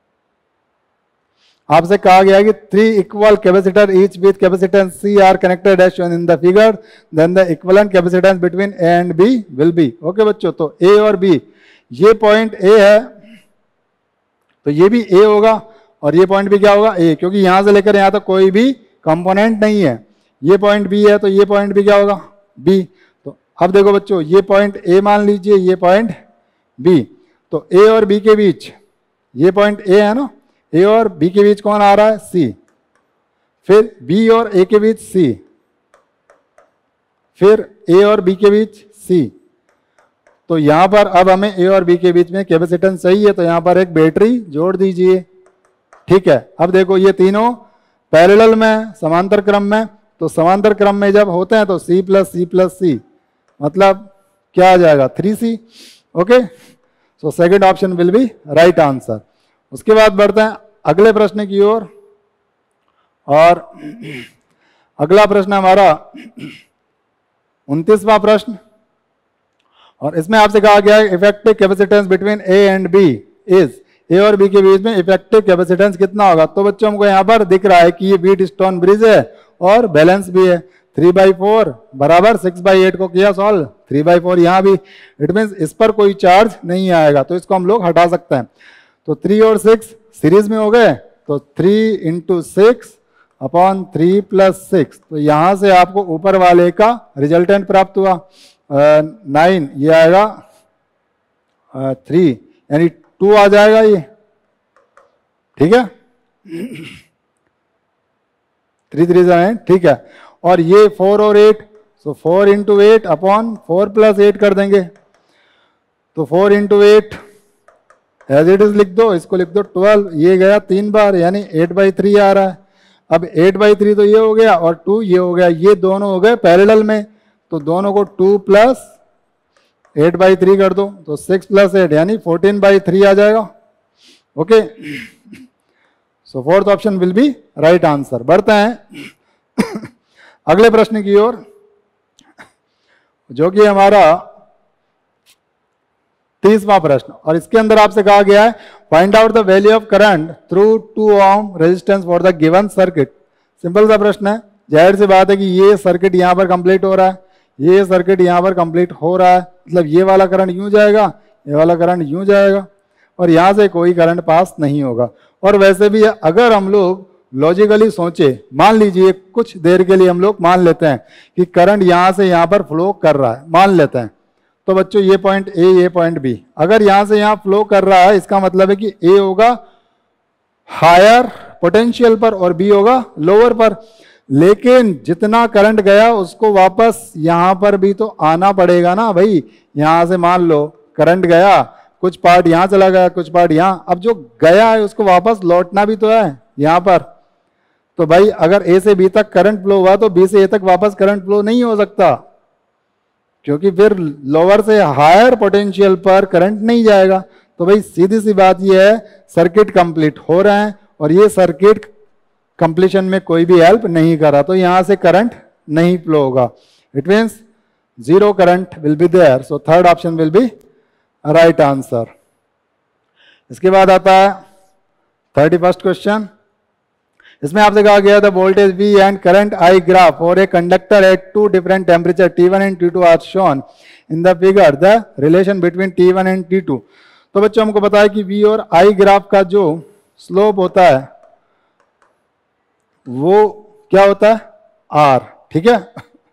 आपसे कहा गया कि three equal capacitor each with capacitance C are connected as shown in the figure, then the equivalent capacitance between A and B will be. Okay बच्चों, तो ए और बी, ये पॉइंट ए है तो ये भी ए होगा और ये पॉइंट भी क्या होगा ए, क्योंकि यहां से लेकर यहां तक कोई भी कंपोनेंट नहीं है। ये पॉइंट बी है तो ये पॉइंट भी क्या होगा बी। तो अब देखो बच्चों, ये पॉइंट ए मान लीजिए, ये पॉइंट बी, तो ए और बी के बीच ये पॉइंट ए है ना, ए और बी के बीच कौन आ रहा है सी, फिर बी और ए के बीच सी, फिर ए और बी के बीच सी। तो यहां पर अब हमें ए और बी के बीच में कैपेसिटेंस चाहिए, तो यहां पर एक बैटरी जोड़ दीजिए। ठीक है, अब देखो ये तीनों पैरेलल में, समांतर क्रम में, तो समांतर क्रम में जब होते हैं तो सी प्लस सी प्लस सी मतलब क्या आ जाएगा three C. Okay, so second option will be right answer. उसके बाद बढ़ते हैं अगले प्रश्न की ओर, और अगला प्रश्न हमारा उनतीसवां प्रश्न, और इसमें आपसे कहा गया है effective capacitance between A and B is, A और बी के बीच में इफेक्टिव कैपेसिटेंस कितना होगा। तो बच्चों हमको यहाँ पर दिख रहा है कि ये व्हीट स्टोन ब्रिज है और बैलेंस भी है। थ्री बाई फोर बराबर सिक्स बाई एट को किया सॉल्व, थ्री बाई फोर यहाँ भी, इट मीन्स इस पर कोई चार्ज नहीं आएगा, तो इसको हम लोग हटा सकते हैं। तो थ्री और सिक्स सीरीज में हो गए, तो three into six upon three plus six, तो यहां से आपको ऊपर वाले का रिजल्टेंट प्राप्त हुआ नाइन, ये आएगा थ्री, यानी टू आ जाएगा ये। ठीक है, थ्री थ्री नाइन, ठीक है। और ये फोर और eight, so four into eight upon four plus eight कर देंगे, तो four into eight as it is लिख दो, इसको लिख दो ट्वेल्व, ये गया तीन बार यानी एट बाई थ्री आ रहा है। अब एट बाई थ्री तो ये हो गया और टू ये हो गया, ये दोनों हो गए पैरेलल में, तो दोनों को two plus eight by three कर दो, तो सिक्स प्लस एट यानी फोर्टीन बाई थ्री आ जाएगा। Okay, so fourth option will be right answer. बढ़ते हैं अगले प्रश्न की ओर, जो कि हमारा तीसवां प्रश्न, और इसके अंदर आपसे कहा गया है find out the value of current through two ohm resistance for the given circuit. Simple सा प्रश्न है, जाहिर सी बात है कि ये सर्किट यहां पर कंप्लीट हो रहा है, ये सर्किट यहां पर कंप्लीट हो रहा है, मतलब ये वाला करंट यूं जाएगा, ये वाला करंट यूं जाएगा, और यहां से कोई करंट पास नहीं होगा। और वैसे भी अगर हम लोग लॉजिकली सोचे, मान लीजिए कुछ देर के लिए हम लोग मान लेते हैं कि करंट यहां से यहां पर फ्लो कर रहा है, मान लेते हैं, तो बच्चों ये पॉइंट ए, ये पॉइंट बी, अगर यहां से यहां फ्लो कर रहा है, इसका मतलब है कि ए होगा हायर पोटेंशियल पर और बी होगा लोअर पर। लेकिन जितना करंट गया उसको वापस यहां पर भी तो आना पड़ेगा ना भाई। यहां से मान लो करंट गया, कुछ पार्ट यहां चला गया, कुछ पार्ट यहां, अब जो गया है उसको वापस लौटना भी तो है यहां पर। तो भाई अगर ए से बी तक करंट फ्लो हुआ तो बी से ए तक वापस करंट फ्लो नहीं हो सकता, क्योंकि फिर लोअर से हायर पोटेंशियल पर करंट नहीं जाएगा। तो भाई सीधी सी बात यह है, सर्किट कंप्लीट हो रहे हैं और ये सर्किट कंप्लीशन में कोई भी हेल्प नहीं कर रहा, तो यहां से करंट नहीं फ्लो होगा। It means zero current will be there, so third option will be right answer. इसके बाद आता है थर्टी फर्स्ट क्वेश्चन। इसमें आपसे कहा गया था voltage V and current I graph for a conductor at two different temperature T one and T two are shown in the figure, the relation between T one and T two. तो बच्चों हमको पता है कि V और I graph का जो slope होता है वो क्या होता है R, ठीक है।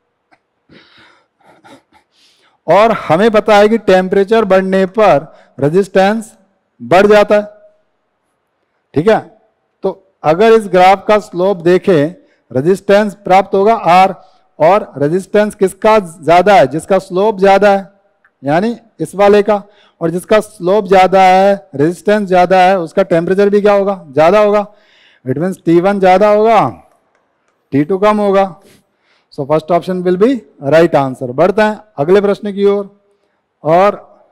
और हमें पता है कि टेम्परेचर बढ़ने पर रेजिस्टेंस बढ़ जाता है, ठीक है। अगर इस ग्राफ का स्लोप देखें, रेजिस्टेंस प्राप्त होगा R, और रेजिस्टेंस किसका ज्यादा है, जिसका स्लोप ज्यादा है, यानी इस वाले का, और जिसका स्लोप ज्यादा है, रेजिस्टेंस ज्यादा है, उसका टेम्परेचर भी क्या होगा ज्यादा होगा। इट मीन्स T वन ज्यादा होगा, T टू कम होगा। So first option will be right answer. बढ़ते हैं अगले प्रश्न की ओर, और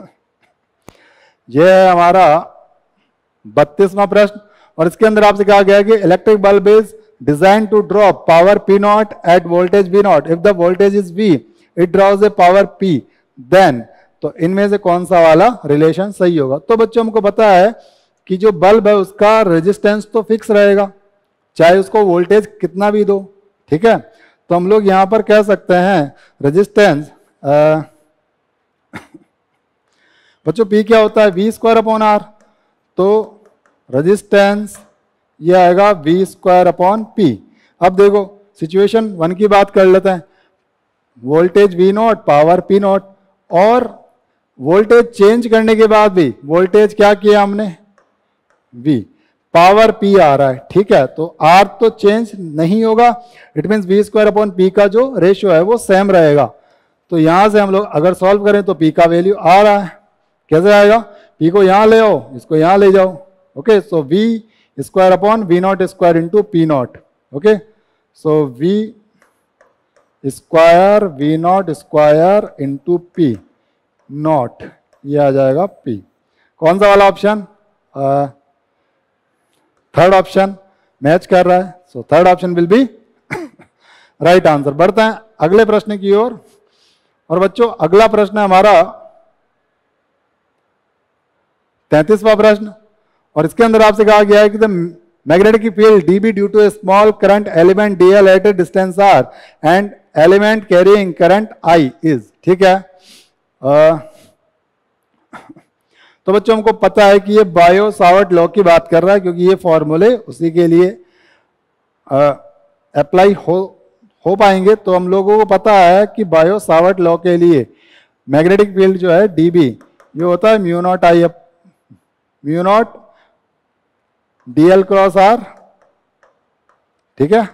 यह है हमारा बत्तीसवां प्रश्न, और इसके अंदर आपसे कहा गया है कि electric bulb is design to drop power P naught at voltage V naught. If the voltage is V, it draws a power P, then तो इनमें से कौन सा वाला रिलेशन सही होगा। तो बच्चों हमको पता है कि जो बल्ब है उसका रेजिस्टेंस तो फिक्स रहेगा, चाहे उसको वोल्टेज कितना भी दो, ठीक है। तो हम लोग यहां पर कह सकते हैं रेजिस्टेंस बच्चों P क्या होता है, वी स्क्वायर अपॉन आर। तो रेजिस्टेंस ये आएगा वी स्क्वायर अपॉन पी। अब देखो सिचुएशन वन की बात कर लेते हैं, voltage V naught, power P naught, और वोल्टेज चेंज करने के बाद भी वोल्टेज क्या किया हमने, V, पावर P आ रहा है, ठीक है। तो R तो चेंज नहीं होगा, it means V square upon P का जो रेशियो है वो सेम रहेगा। तो यहां से हम लोग अगर सॉल्व करें तो P का वैल्यू आ रहा है, कैसे आएगा, P को यहां ले आओ, इसको यहां ले जाओ, okay. So V square upon V naught square into P naught, okay. So V square V naught square into P naught, ये आ जाएगा P। कौन सा वाला ऑप्शन, थर्ड ऑप्शन मैच कर रहा है, so third option will be right answer. बढ़ते हैं अगले प्रश्न की ओर। और, और बच्चों अगला प्रश्न है हमारा तैंतीसवां प्रश्न, और इसके अंदर आपसे कहा गया है कि the magnetic field dB due to a small current element dl at a distance r and element carrying current I is, ठीक है। आ, तो बच्चों हमको पता है कि ये बायो सावर्ट लॉ की बात कर रहा है, क्योंकि ये फॉर्मूले उसी के लिए अप्लाई हो हो पाएंगे। तो हम लोगों को पता है कि बायो सावर्ट लॉ के लिए मैग्नेटिक फील्ड जो है dB ये होता है mu naught I mu naught D L cross R, ठीक है,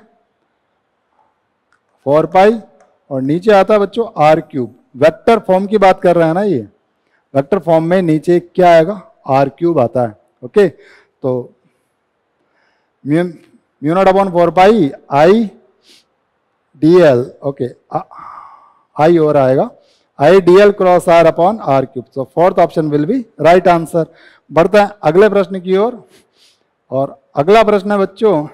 फोर पाई, और नीचे आता है बच्चों आर क्यूब। वेक्टर फॉर्म की बात कर रहे हैं ना, ये वेक्टर फॉर्म में नीचे क्या आएगा, आर क्यूब आता है, ओके। तो mu mu naught upon four pi I D L, okay, I और आएगा I D L cross R upon R cube. So fourth option will be right answer. बढ़ते हैं अगले प्रश्न की ओर, और, और अगला प्रश्न है बच्चों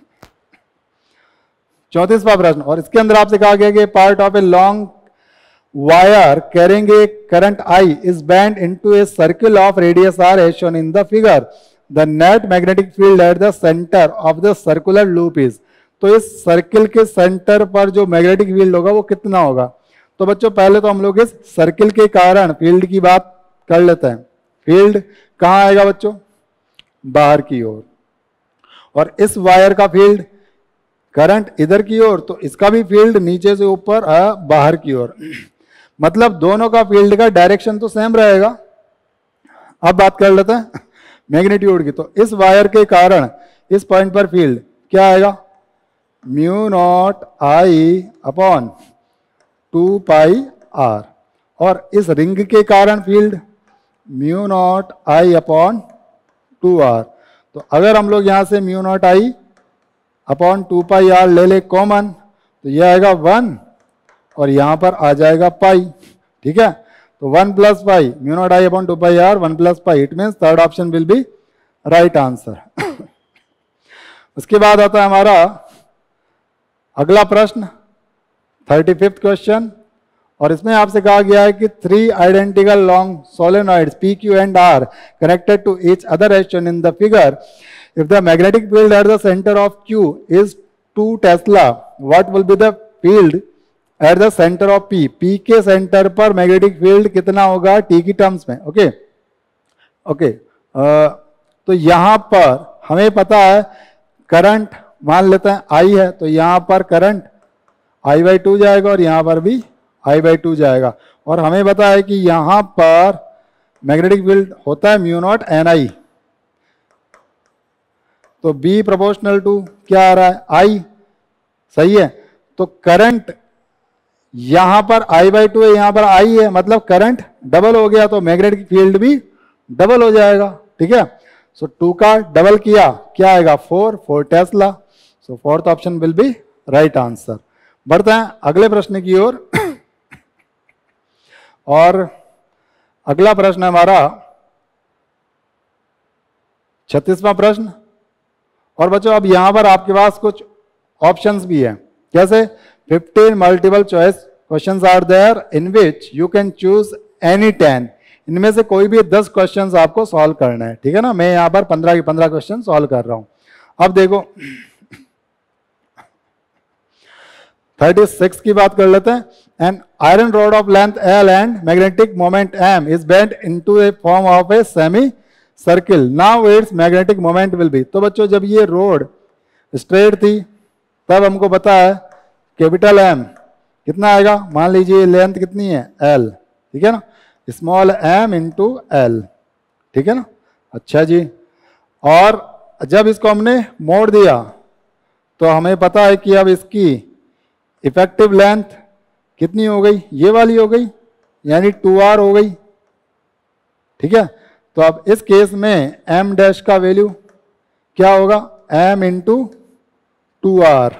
चौंतीसवां प्रश्न, और इसके अंदर आपसे कहा गया कि part of a long wire carrying a current I is bend into a circle of radius R as shown in the figure, the net magnetic field at the centre of the circular loop is. तो इस circle के centre पर जो magnetic field होगा वो कितना होगा। तो बच्चों पहले तो हम लोग इस सर्किल के कारण फील्ड की बात कर लेते हैं। फील्ड कहाँ आएगा बच्चों, बाहर की ओर, और, और इस वायर का फील्ड करंट इधर की ओर, तो इसका भी फील्ड नीचे से ऊपर बाहर की ओर, मतलब दोनों का फील्ड का डायरेक्शन तो सेम रहेगा। अब बात कर लेते हैं मैग्नीट्यूड की। तो इस वायर के कारण इस पॉइंट पर फील्ड क्या आएगा, mu naught I upon two pi R, और इस रिंग के कारण field mu naught I upon two R. तो अगर हम लोग यहां से mu naught I upon two pi R ले ले कॉमन, तो यह आएगा वन, और यहां पर आ जाएगा पाई, ठीक है। तो one plus pi, mu naught I upon two pi R, one plus pi, it means third option will be right answer. उसके बाद आता है हमारा अगला प्रश्न, थर्टी फिफ्थ क्वेश्चन, और इसमें आपसे कहा गया है कि three identical long solenoids P Q and R connected to each other as shown in the figure, if the magnetic field at the center of Q is two Tesla, what will be the field at the center of P? P के centre पर magnetic field कितना होगा T की terms में, okay okay. तो यहां पर हमें पता है करंट मान लेते हैं I है, तो यहां पर करंट I बाई टू जाएगा, और यहां पर भी I बाई टू जाएगा, और हमें पता है कि यहां पर मैग्नेटिक फील्ड होता है म्यू नॉट एन आई, तो B प्रोपोर्शनल टू क्या आ रहा है I, सही है। तो करंट यहां पर I बाई टू है, यहां पर I है, मतलब करंट डबल हो गया, तो मैग्नेटिक फील्ड भी डबल हो जाएगा, ठीक है। सो टू का डबल किया क्या आएगा, four, four tesla. So fourth option will be right answer. बढ़ते हैं अगले प्रश्न की ओर, और, और अगला प्रश्न है हमारा छत्तीसवां प्रश्न, और बच्चों अब यहां पर आपके पास कुछ ऑप्शंस भी है, जैसे fifteen multiple choice questions are there in which you can choose any ten, इनमें से कोई भी दस क्वेश्चंस आपको सॉल्व करना है, ठीक है ना। मैं यहाँ पर पंद्रह के पंद्रह क्वेश्चन सॉल्व कर रहा हूँ। अब देखो थर्टी सिक्स की बात कर लेते हैं। An iron rod of length L and magnetic moment M is bent into a form of a semicircle, now its magnetic moment will be. तो बच्चों जब ये रोड स्ट्रेट थी तब हमको पता है कैपिटल एम कितना आएगा, मान लीजिए लेंथ कितनी है एल, ठीक है ना, स्मॉल एम इंटू एल, ठीक है ना। अच्छा जी, और जब इसको हमने मोड़ दिया तो हमें पता है कि अब इसकी इफेक्टिव लेंथ कितनी हो गई, ये वाली हो गई, यानी टू आर हो गई, ठीक है। तो अब इस केस में एम डैश का वैल्यू क्या होगा, एम इंटू टू आर।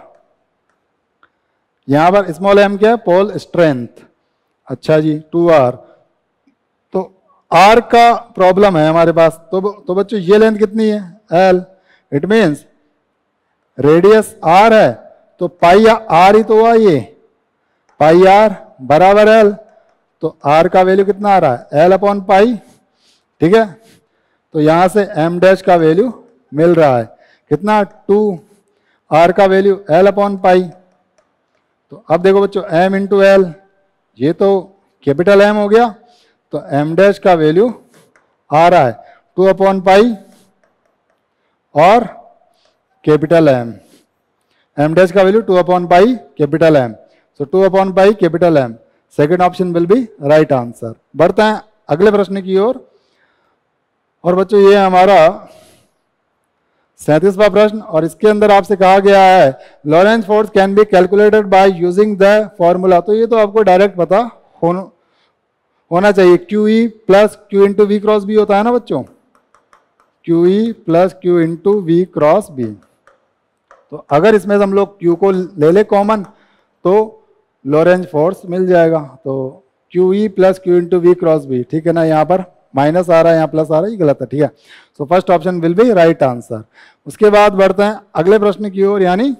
यहां पर स्मॉल एम क्या है, पोल स्ट्रेंथ। अच्छा जी, टू आर, तो आर का प्रॉब्लम है हमारे पास, तो तो बच्चों ये लेंथ कितनी है L, it means radius R है, तो पाई आर ही तो हुआ ये, पाई आर बराबर एल, तो आर का वैल्यू कितना आ रहा है, एल अपॉन पाई, ठीक है। तो यहां से एम डैश का वैल्यू मिल रहा है कितना, टू, आर का वैल्यू एल अपॉन पाई। तो अब देखो बच्चों एम इंटू एल, ये तो कैपिटल एम हो गया, तो एम डैश का वैल्यू आ रहा है टू अपॉन पाई और कैपिटल एम, एम डैश का value two upon pi capital M, so two upon pi capital M, second option will be right answer. बढ़ते हैं अगले प्रश्न की ओर। और बच्चों ये हमारा सैंतीसवां प्रश्न, और इसके अंदर आपसे कहा गया है Lorentz force can be calculated by using the formula. तो ये तो आपको डायरेक्ट पता हो, होना चाहिए, Q E plus Q into V cross B होता है ना बच्चों, Q E plus Q into V cross B. तो अगर इसमें से हम लोग क्यू को ले ले कॉमन तो लॉरेंज फोर्स मिल जाएगा, तो Q E plus Q into V cross B, ठीक है ना। यहाँ पर माइनस आ रहा है, यहाँ प्लस आ रहा है, ये गलत है, ठीक है। So first option will be right answer. उसके बाद बढ़ते हैं अगले प्रश्न की ओर, यानी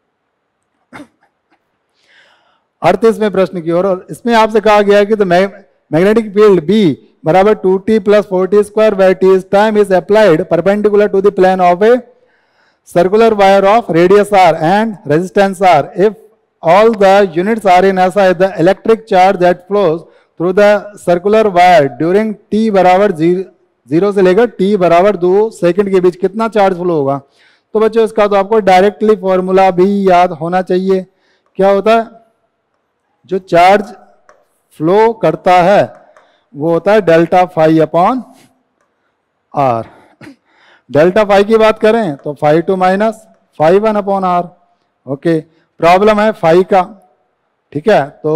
अड़तीसवें प्रश्न की ओर। और इसमें आपसे कहा गया है कि द मैग्नेटिक फील्ड बी बराबर two T plus four T square by T time is applied perpendicular to the plane of a circular wire of radius r and resistance r. If all the units are in S I, the electric charge that flows through the circular wire during t बराबर zero से लेकर t बराबर दो second के बीच कितना charge flow होगा। तो बच्चों इसका तो आपको डायरेक्टली फॉर्मूला भी याद होना चाहिए। क्या होता है, जो चार्ज फ्लो करता है वो होता है delta phi upon R. Delta phi की बात करें तो phi two minus phi one upon R. Okay, problem है फाई का, ठीक है। तो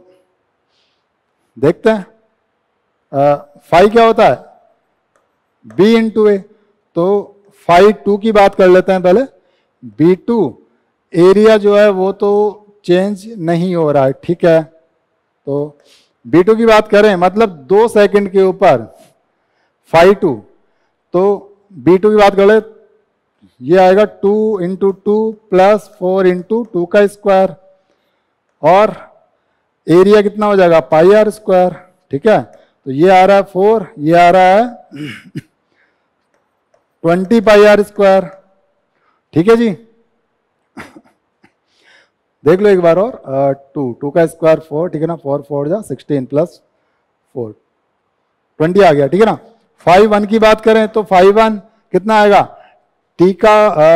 देखते हैं फाई क्या होता है, बी इंटू ए। तो फाई टू की बात कर लेते हैं पहले। बी टू एरिया जो है वो तो चेंज नहीं हो रहा है, ठीक है। तो बी टू की बात करें मतलब दो सेकंड के ऊपर फाई टू, तो बी टू की बात कर ले, ये आएगा two into two plus four into two का स्क्वायर, और एरिया कितना हो जाएगा पाई आर स्क्वायर, ठीक है। तो ये आ रहा है फोर, ये आ रहा है ट्वेंटी पाई आर स्क्वायर, ठीक है जी। देख लो एक बार और, टू टू का स्क्वायर फोर, ठीक है ना, फोर फोर जा सिक्सटीन प्लस फोर ट्वेंटी आ गया, ठीक है ना। फाइव वन की बात करें तो फाइव वन कितना आएगा, टी का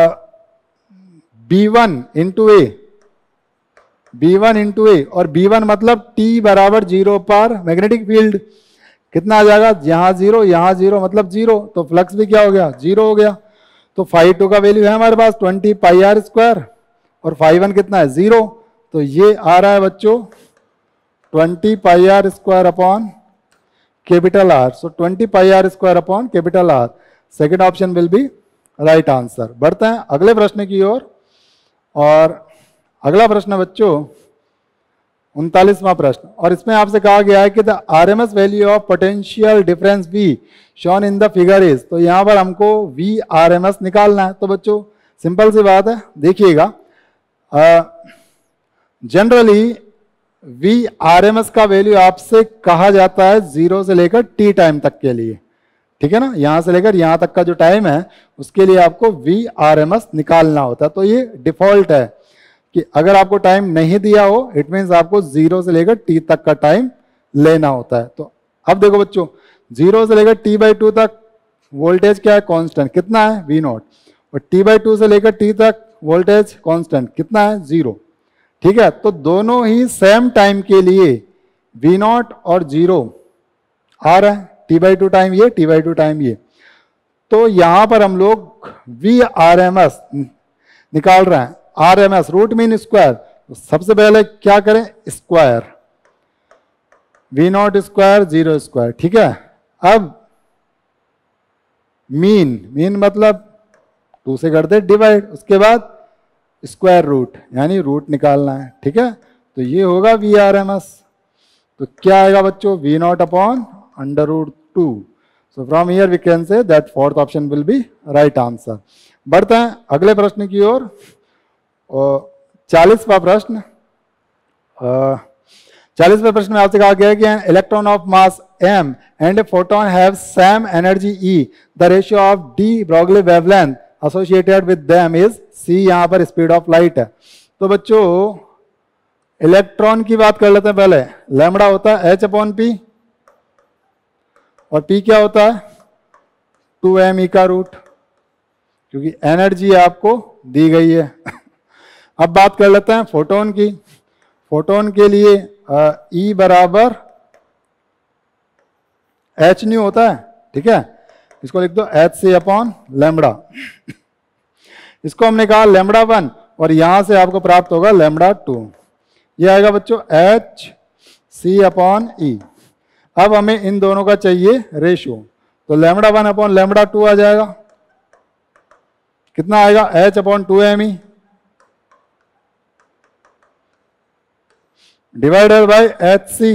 B one into A, B one into A, और बी वन मतलब टी बराबर जीरो पर मैग्नेटिक फील्ड कितना आ जाएगा, यहां जीरो यहां जीरो मतलब जीरो, तो फ्लक्स भी क्या हो गया, जीरो हो गया। तो फाइव टू का वैल्यू है हमारे पास ट्वेंटी पाई आर स्क्वायर, और फाइव वन कितना है जीरो, तो ये आ रहा है बच्चों twenty pi R square upon capital R. So twenty pi R square upon capital R, second option will be right answer. बढ़ते हैं अगले प्रश्न की ओर, और, और अगला प्रश्न बच्चों उनतालीसवां प्रश्न, और इसमें आपसे कहा गया है कि the R M S value of potential difference V shown in the figure is. तो यहाँ पर हमको वी आर एम एस निकालना है। तो बच्चों सिंपल सी बात है, देखिएगा, generally V R M S का वैल्यू आपसे कहा जाता है जीरो से लेकर टी टाइम तक के लिए, ठीक है ना। यहां से लेकर यहां तक का जो टाइम है उसके लिए आपको वी आर एम एस निकालना होता है। तो ये डिफॉल्ट है कि अगर आपको टाइम नहीं दिया हो, इट मीन्स आपको जीरो से लेकर टी तक का टाइम लेना होता है। तो अब देखो बच्चों, जीरो से लेकर टी बाई टू तक वोल्टेज क्या है, कांस्टेंट, कितना है, वी नॉट। और टी बाई टू से लेकर टी तक वोल्टेज कांस्टेंट कितना है, जीरो, ठीक है। तो दोनों ही सेम टाइम के लिए वी नॉट और जीरो आ रहा है, टी बाई टू टाइम ये, टी बाई टू टाइम ये। तो यहां पर हम लोग वी आर एम एस निकाल रहे हैं, R M S root mean square. तो सबसे पहले क्या करें, square, V naught square zero square, ठीक है। अब मीन, मीन मतलब टू से करते डिवाइड, उसके बाद स्क्वायर रूट यानी रूट निकालना है, ठीक है। तो ये होगा वी आर एम एस। तो क्या आएगा बच्चों, V naught upon under root two. So from here we can say that fourth option will be right answer. बढ़ते हैं अगले प्रश्न की ओर। चालीसवां प्रश्न, चालीसवें प्रश्न में आपसे कहा गया है कि an electron of mass m and a photon have same energy E, the ratio of de Broglie wavelength associated with them is c। यहां पर स्पीड ऑफ लाइट है। तो बच्चों इलेक्ट्रॉन की बात कर लेते हैं पहले। लैम्बडा होता है h अपॉन पी और p क्या होता है, टू एम ई का रूट, क्योंकि एनर्जी आपको दी गई है। अब बात कर लेते हैं फोटोन की। फोटोन के लिए ई बराबर एच न्यू होता है, ठीक है। इसको लिख दो एच सी अपॉन लैम्बडा। इसको हमने कहा लैम्बडा वन और यहां से आपको प्राप्त होगा लैम्बडा टू। ये आएगा बच्चों एच सी अपॉन ई। अब हमें इन दोनों का चाहिए रेशियो, तो lambda one upon lambda two आ जाएगा, कितना आएगा, H upon two M E divided by H C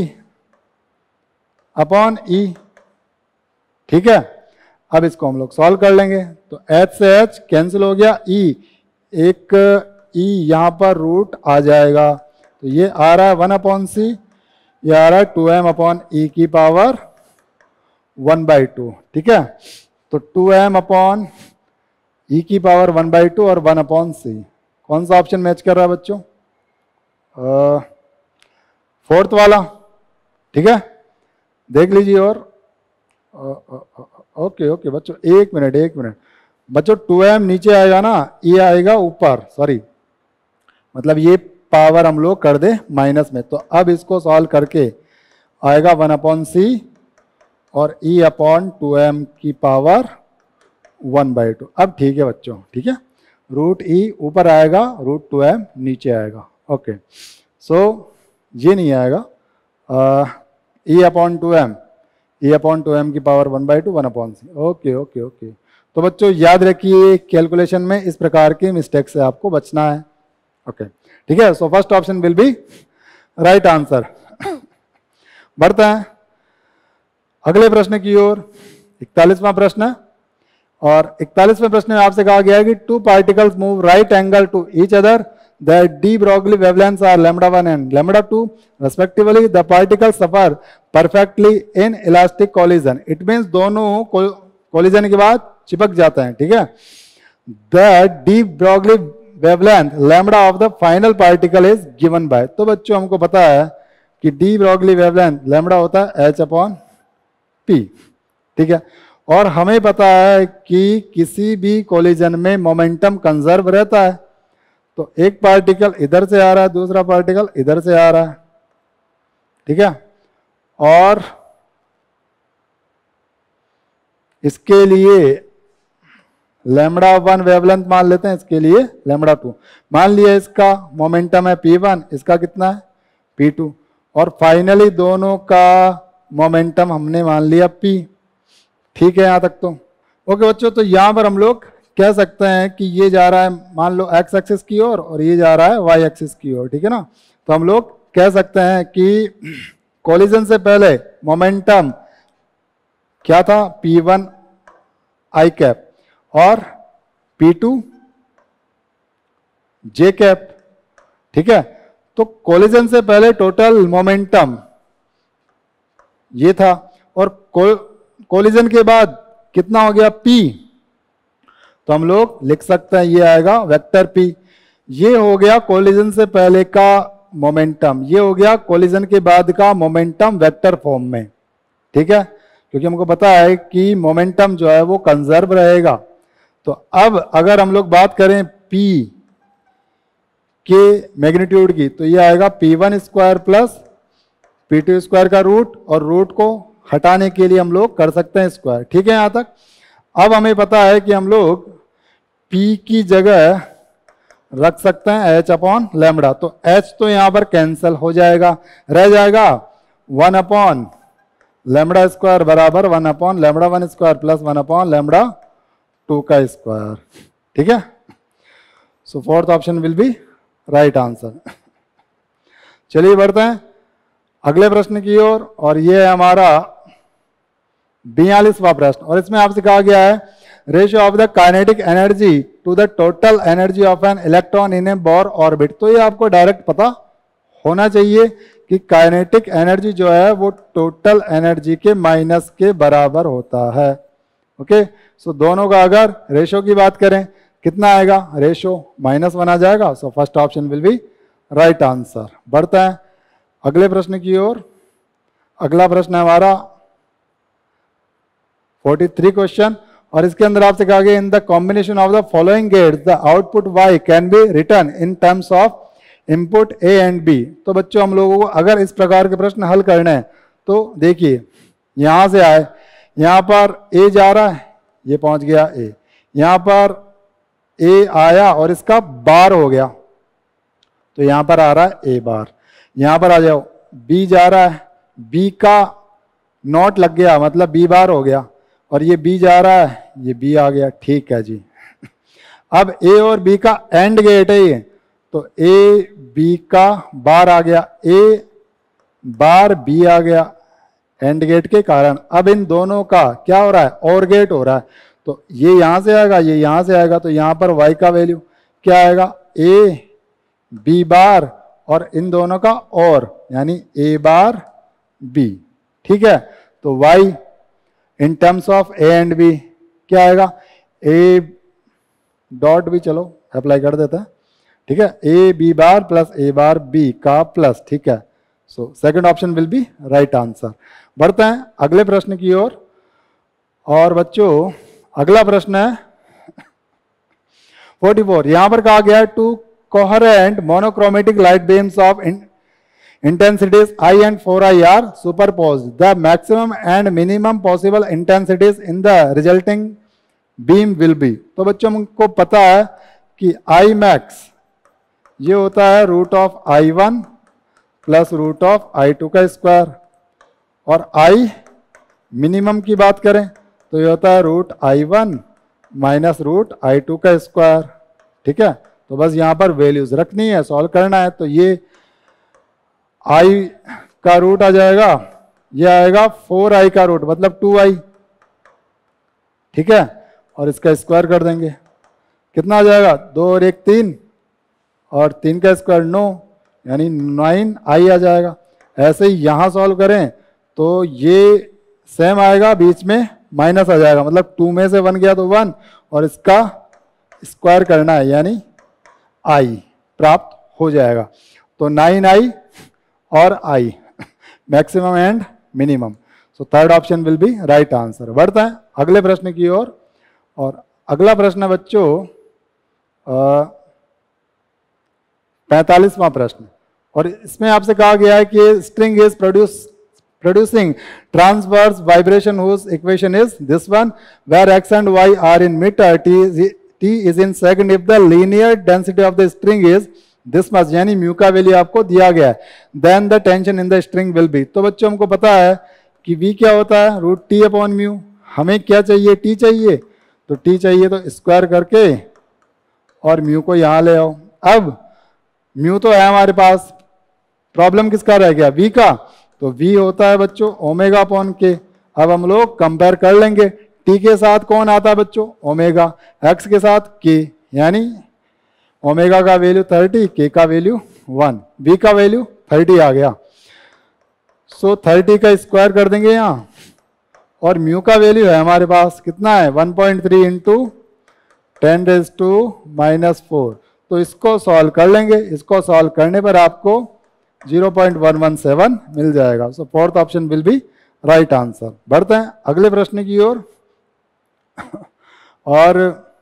upon E, ठीक है। अब इसको हम लोग सॉल्व कर लेंगे। तो h से h कैंसिल हो गया, e एक e यहां पर रूट आ जाएगा। तो ये आ रहा है वन अपॉन सी, ये आ रहा है टू एम अपॉन ई की पावर वन बाई टू, ठीक है। तो टू एम अपॉन ई की पावर वन बाई टू और वन अपॉन सी, कौन सा ऑप्शन मैच कर रहा है बच्चों, फोर्थ वाला, ठीक है। देख लीजिए। और ओके ओके बच्चों, एक मिनट एक मिनट बच्चों, टू एम नीचे आएगा ना, ये आएगा ऊपर, सॉरी मतलब ये पावर हम लोग कर दे माइनस में। तो अब इसको सॉल्व करके आएगा वन अपॉन सी और ई अपॉन टू एम की पावर वन बाई टू। अब ठीक है बच्चों, ठीक है। रूट ई ऊपर आएगा, रूट टू एम नीचे आएगा, ओके। सो ये नहीं आएगा, E upon two M, E upon two M की power one by two, one upon C, okay okay okay. तो बच्चों याद रखिए कैलकुलेशन में इस प्रकार की मिस्टेक से आपको बचना है, ओके, ठीक है। So first option will be right answer. बढ़ते हैं अगले प्रश्न की ओर। इकतालीसवां प्रश्न, और इकतालीसवें प्रश्न में आपसे कहा गया है कि two particles move right angle to each other, the d Broglie wavelengths are lambda one and lambda two respectively. The particles suffer perfectly in elastic collision. It means दोनों collision के बाद चिपक जाते हैं, ठीक है। The d Broglie wavelength lambda of the final particle is given by, तो बच्चों हमको पता है कि d Broglie wavelength lambda होता है h अपॉन p, ठीक है। और हमें पता है कि किसी भी कोलिजन में मोमेंटम कंजर्व रहता है। तो एक पार्टिकल इधर से आ रहा है, दूसरा पार्टिकल इधर से आ रहा है, ठीक है। और इसके लिए लैम्बडा वन वेवलेंथ मान लेते हैं, इसके लिए लैम्बडा टू मान लिया। इसका मोमेंटम है पी वन, इसका कितना है पी टू, और फाइनली दोनों का मोमेंटम हमने मान लिया पी, ठीक है। यहां तक तो ओके बच्चों। तो यहां पर हम लोग कह सकते हैं कि ये जा रहा है मान लो एक्स एक्सिस की ओर और ये जा रहा है वाई एक्सिस की ओर, ठीक है ना। तो हम लोग कह सकते हैं कि कोलिजन से पहले मोमेंटम क्या था, पी वन आई कैप और पी टू जे कैप, ठीक है। तो कोलिजन से पहले टोटल मोमेंटम ये था, और को, कोलिजन के बाद कितना हो गया P, तो हम लोग लिख सकते हैं ये आएगा वेक्टर P। ये हो गया कोलिजन से पहले का मोमेंटम, ये हो गया कोलिजन के बाद का मोमेंटम वेक्टर फॉर्म में, ठीक है, क्योंकि हमको पता है कि मोमेंटम जो है वो कंजर्व रहेगा। तो अब अगर हम लोग बात करें P के मैग्नीट्यूड की, तो ये आएगा P one square plus P two square का रूट, और रूट को हटाने के लिए हम लोग कर सकते हैं स्क्वायर, ठीक है यहाँ तक। अब हमें पता है कि हम लोग P की जगह रख सकते हैं एच अपॉन लैम्बडा, तो एच तो यहाँ पर कैंसिल हो जाएगा, रह जाएगा वन अपॉन लैम्बडा स्क्वायर बराबर one upon lambda one square plus one upon lambda two का स्क्वायर, ठीक है। So fourth option will be right answer. चलिए बढ़ते हैं अगले प्रश्न की ओर, और, और ये है हमारा बयालीसवां प्रश्न, और इसमें आपसे कहा गया है ratio of the kinetic energy to the total energy of an electron in a Bohr orbit. तो ये आपको डायरेक्ट पता होना चाहिए कि काइनेटिक एनर्जी जो है वो टोटल एनर्जी के माइनस के बराबर होता है। ओके, सो दोनों का अगर रेशियो की बात करें कितना आएगा, रेशियो माइनस वन आ जाएगा। So first option will be right answer. बढ़ते हैं अगले प्रश्न की ओर। अगला प्रश्न है हमारा तैंतालीस क्वेश्चन, और इसके अंदर आपसे कहा गया in the combination of the following gates the output Y can be written in terms of input A and B. तो बच्चों हम लोगों को अगर इस प्रकार के प्रश्न हल करने हैं तो देखिए यहां से आए, यहां पर ए जा रहा है, ये पहुंच गया ए, यहां पर ए आया और इसका बार हो गया, तो यहां पर आ रहा है ए बार। यहां पर आ जाओ, बी जा रहा है, बी का नॉट लग गया मतलब बी बार हो गया, और ये बी जा रहा है, ये बी आ गया, ठीक है जी। अब ए और बी का एंड गेट है ये, तो ए बी का बार आ गया, ए बार बी आ गया एंड गेट के कारण। अब इन दोनों का क्या हो रहा है, और गेट हो रहा है, तो ये यहां से आएगा, ये यहां से आएगा, तो यहां पर y का वैल्यू क्या आएगा, ए बी बार और इन दोनों का और, यानी ए बार बी, ठीक है। तो y in terms of A and B क्या आएगा, ए डॉट भी चलो अप्लाई कर देता है, ठीक है, A B bar plus A bar B का प्लस, ठीक है। So second option will be right answer. बढ़ते हैं अगले प्रश्न की ओर, और, और बच्चों अगला प्रश्न है चौवालीस। यहां पर कहा गया है two coherent monochromatic light beams of intensities I and four I are superposed. The maximum and minimum possible intensities in the resulting beam will be. तो बच्चों हमको पता है कि I max ये होता है root of I one plus root of I two का स्क्वायर, और I मिनिमम की बात करें तो ये होता है root I one minus root I two का स्क्वायर, ठीक है। तो बस यहाँ पर वैल्यूज रखनी है, सॉल्व करना है। तो ये आई का रूट आ जाएगा, ये आएगा फोर आई का रूट मतलब टू आई, ठीक है, और इसका स्क्वायर कर देंगे, कितना आ जाएगा, दो और एक तीन, और तीन का स्क्वायर नौ, यानी नाइन आई आ जाएगा। ऐसे ही यहां सॉल्व करें तो ये सेम आएगा, बीच में माइनस आ जाएगा, मतलब टू में से वन गया तो वन, और इसका स्क्वायर करना है यानी आई प्राप्त हो जाएगा। तो नाइन आई और I maximum and minimum. So third option will be right answer. बढ़ता है अगले प्रश्न की ओर, और, और अगला प्रश्न बच्चों पैंतालीसवां प्रश्न, और इसमें आपसे कहा गया है कि string is produce producing transverse vibration whose equation is this one, where x and y are in meter, t is, t is in second if the linear density of the string is this much, यानी mu का value आपको दिया गया है, then the tension in the string will be। तो बच्चों हमको पता है कि v क्या होता है, रूट टी अपॉन म्यू। हमें क्या चाहिए, t चाहिए, तो t चाहिए तो स्क्वायर करके और म्यू को यहाँ ले आओ। अब म्यू तो है हमारे पास, प्रॉब्लम किसका रह गया, v का, तो v होता है बच्चों ओमेगा अपॉन के। अब हम लोग कंपेयर कर लेंगे, t के साथ कौन आता है बच्चों, ओमेगा, x के साथ k, यानी ओमेगा का वैल्यू थर्टी, k का वैल्यू वन, v का वैल्यू थर्टी आ गया। सो थर्टी का स्क्वायर कर देंगे यहाँ, और म्यू का वैल्यू है हमारे पास कितना है, one point three into ten raise to minus four. तो इसको सॉल्व कर लेंगे, इसको सॉल्व करने पर आपको zero point one one seven मिल जाएगा। So fourth option will be right answer. बढ़ते हैं अगले प्रश्न की ओर। और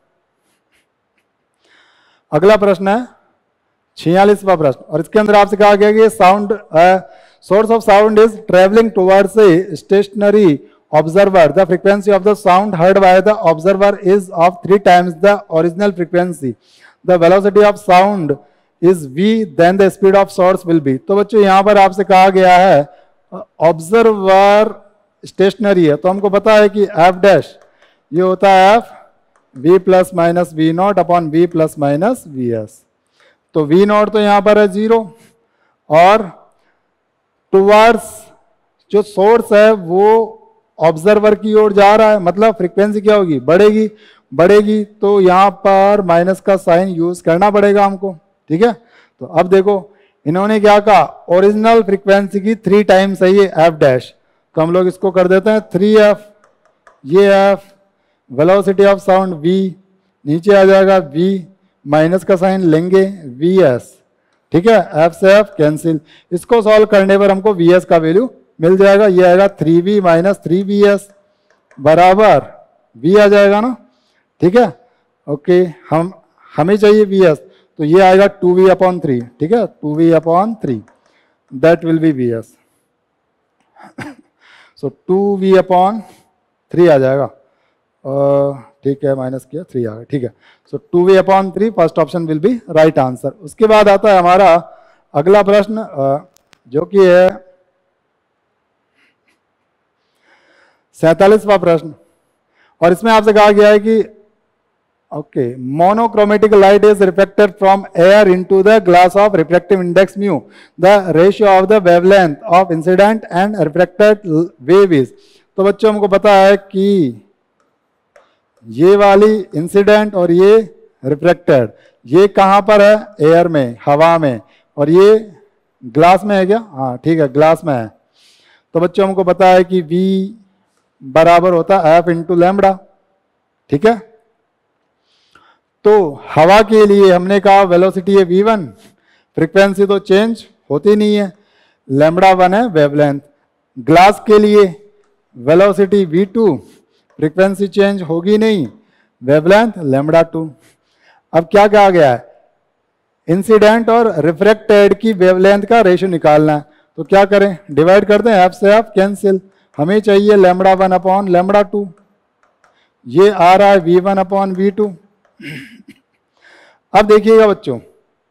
अगला प्रश्न है छियालीसवां प्रश्न, और इसके अंदर आपसे कहा गया कि sound source of sound is travelling towards a stationary observer, the frequency of the sound heard by the observer is of three times the original frequency, the velocity of sound is v, then the speed of source will be. तो बच्चों यहां पर आपसे कहा गया है observer stationery है, तो हमको पता है कि एफ डैश ये होता है f v plus minus v naught upon v plus minus v s. तो वी नॉट तो यहां पर है जीरो, और टुवर्ड्स जो सोर्स है वो ऑब्जर्वर की ओर जा रहा है, मतलब फ्रीक्वेंसी क्या होगी, बढ़ेगी। बढ़ेगी तो यहां पर माइनस का साइन यूज करना पड़ेगा हमको, ठीक है। तो अब देखो इन्होंने क्या कहा, ओरिजिनल फ्रीक्वेंसी की थ्री टाइम्स है ये एफ डैश, तो हम लोग इसको कर देते हैं थ्री एफ, ये f, velocity of sound v, नीचे आ जाएगा v, माइनस का साइन लेंगे vs, ठीक है, f से f कैंसिल। इसको सॉल्व करने पर हमको vs का वैल्यू मिल जाएगा, ये आएगा three v minus three v s बराबर v आ जाएगा ना, ठीक है। ओके, हम हमें चाहिए vs, तो ये आएगा टू वी अपॉन थ्री, ठीक है, two v upon three, that will be vs। So two v upon three आ जाएगा, ठीक है, माइनस किया थ्री आ गया, ठीक है। So two v upon three, first option will be right answer. उसके बाद आता है हमारा अगला प्रश्न, जो कि है सैतालीसवां प्रश्न, और इसमें आपसे कहा गया है कि okay, monochromatic light is reflected from air into the glass of reflective index mu, the ratio of the wavelength of incident and reflected wave is. तो बच्चों हमको पता है कि ये वाली इंसिडेंट और ये रिफ्लेक्टेड, ये कहां पर है, एयर में, हवा में, और ये ग्लास में है क्या, हाँ ठीक है, ग्लास में है। तो बच्चों हमको पता है कि v बराबर होता है एफ इंटू लैम्बडा, ठीक है। तो हवा के लिए हमने कहा वेलोसिटी है वी वन, फ्रीक्वेंसी तो चेंज होती नहीं है, लैम्बडा वन है वेवलेंथ। ग्लास के लिए velocity v two, frequency change होगी नहीं, वेवलेंथ लैम्बडा टू। अब क्या कहा गया है, इंसिडेंट और रिफ्रेक्टेड की वेवलेंथ का रेशियो निकालना है, तो क्या करें, डिवाइड कर दें, एफ से एफ कैंसिल, हमें चाहिए lambda one upon lambda two, ये आ रहा है v one upon v two. अब देखिएगा बच्चों,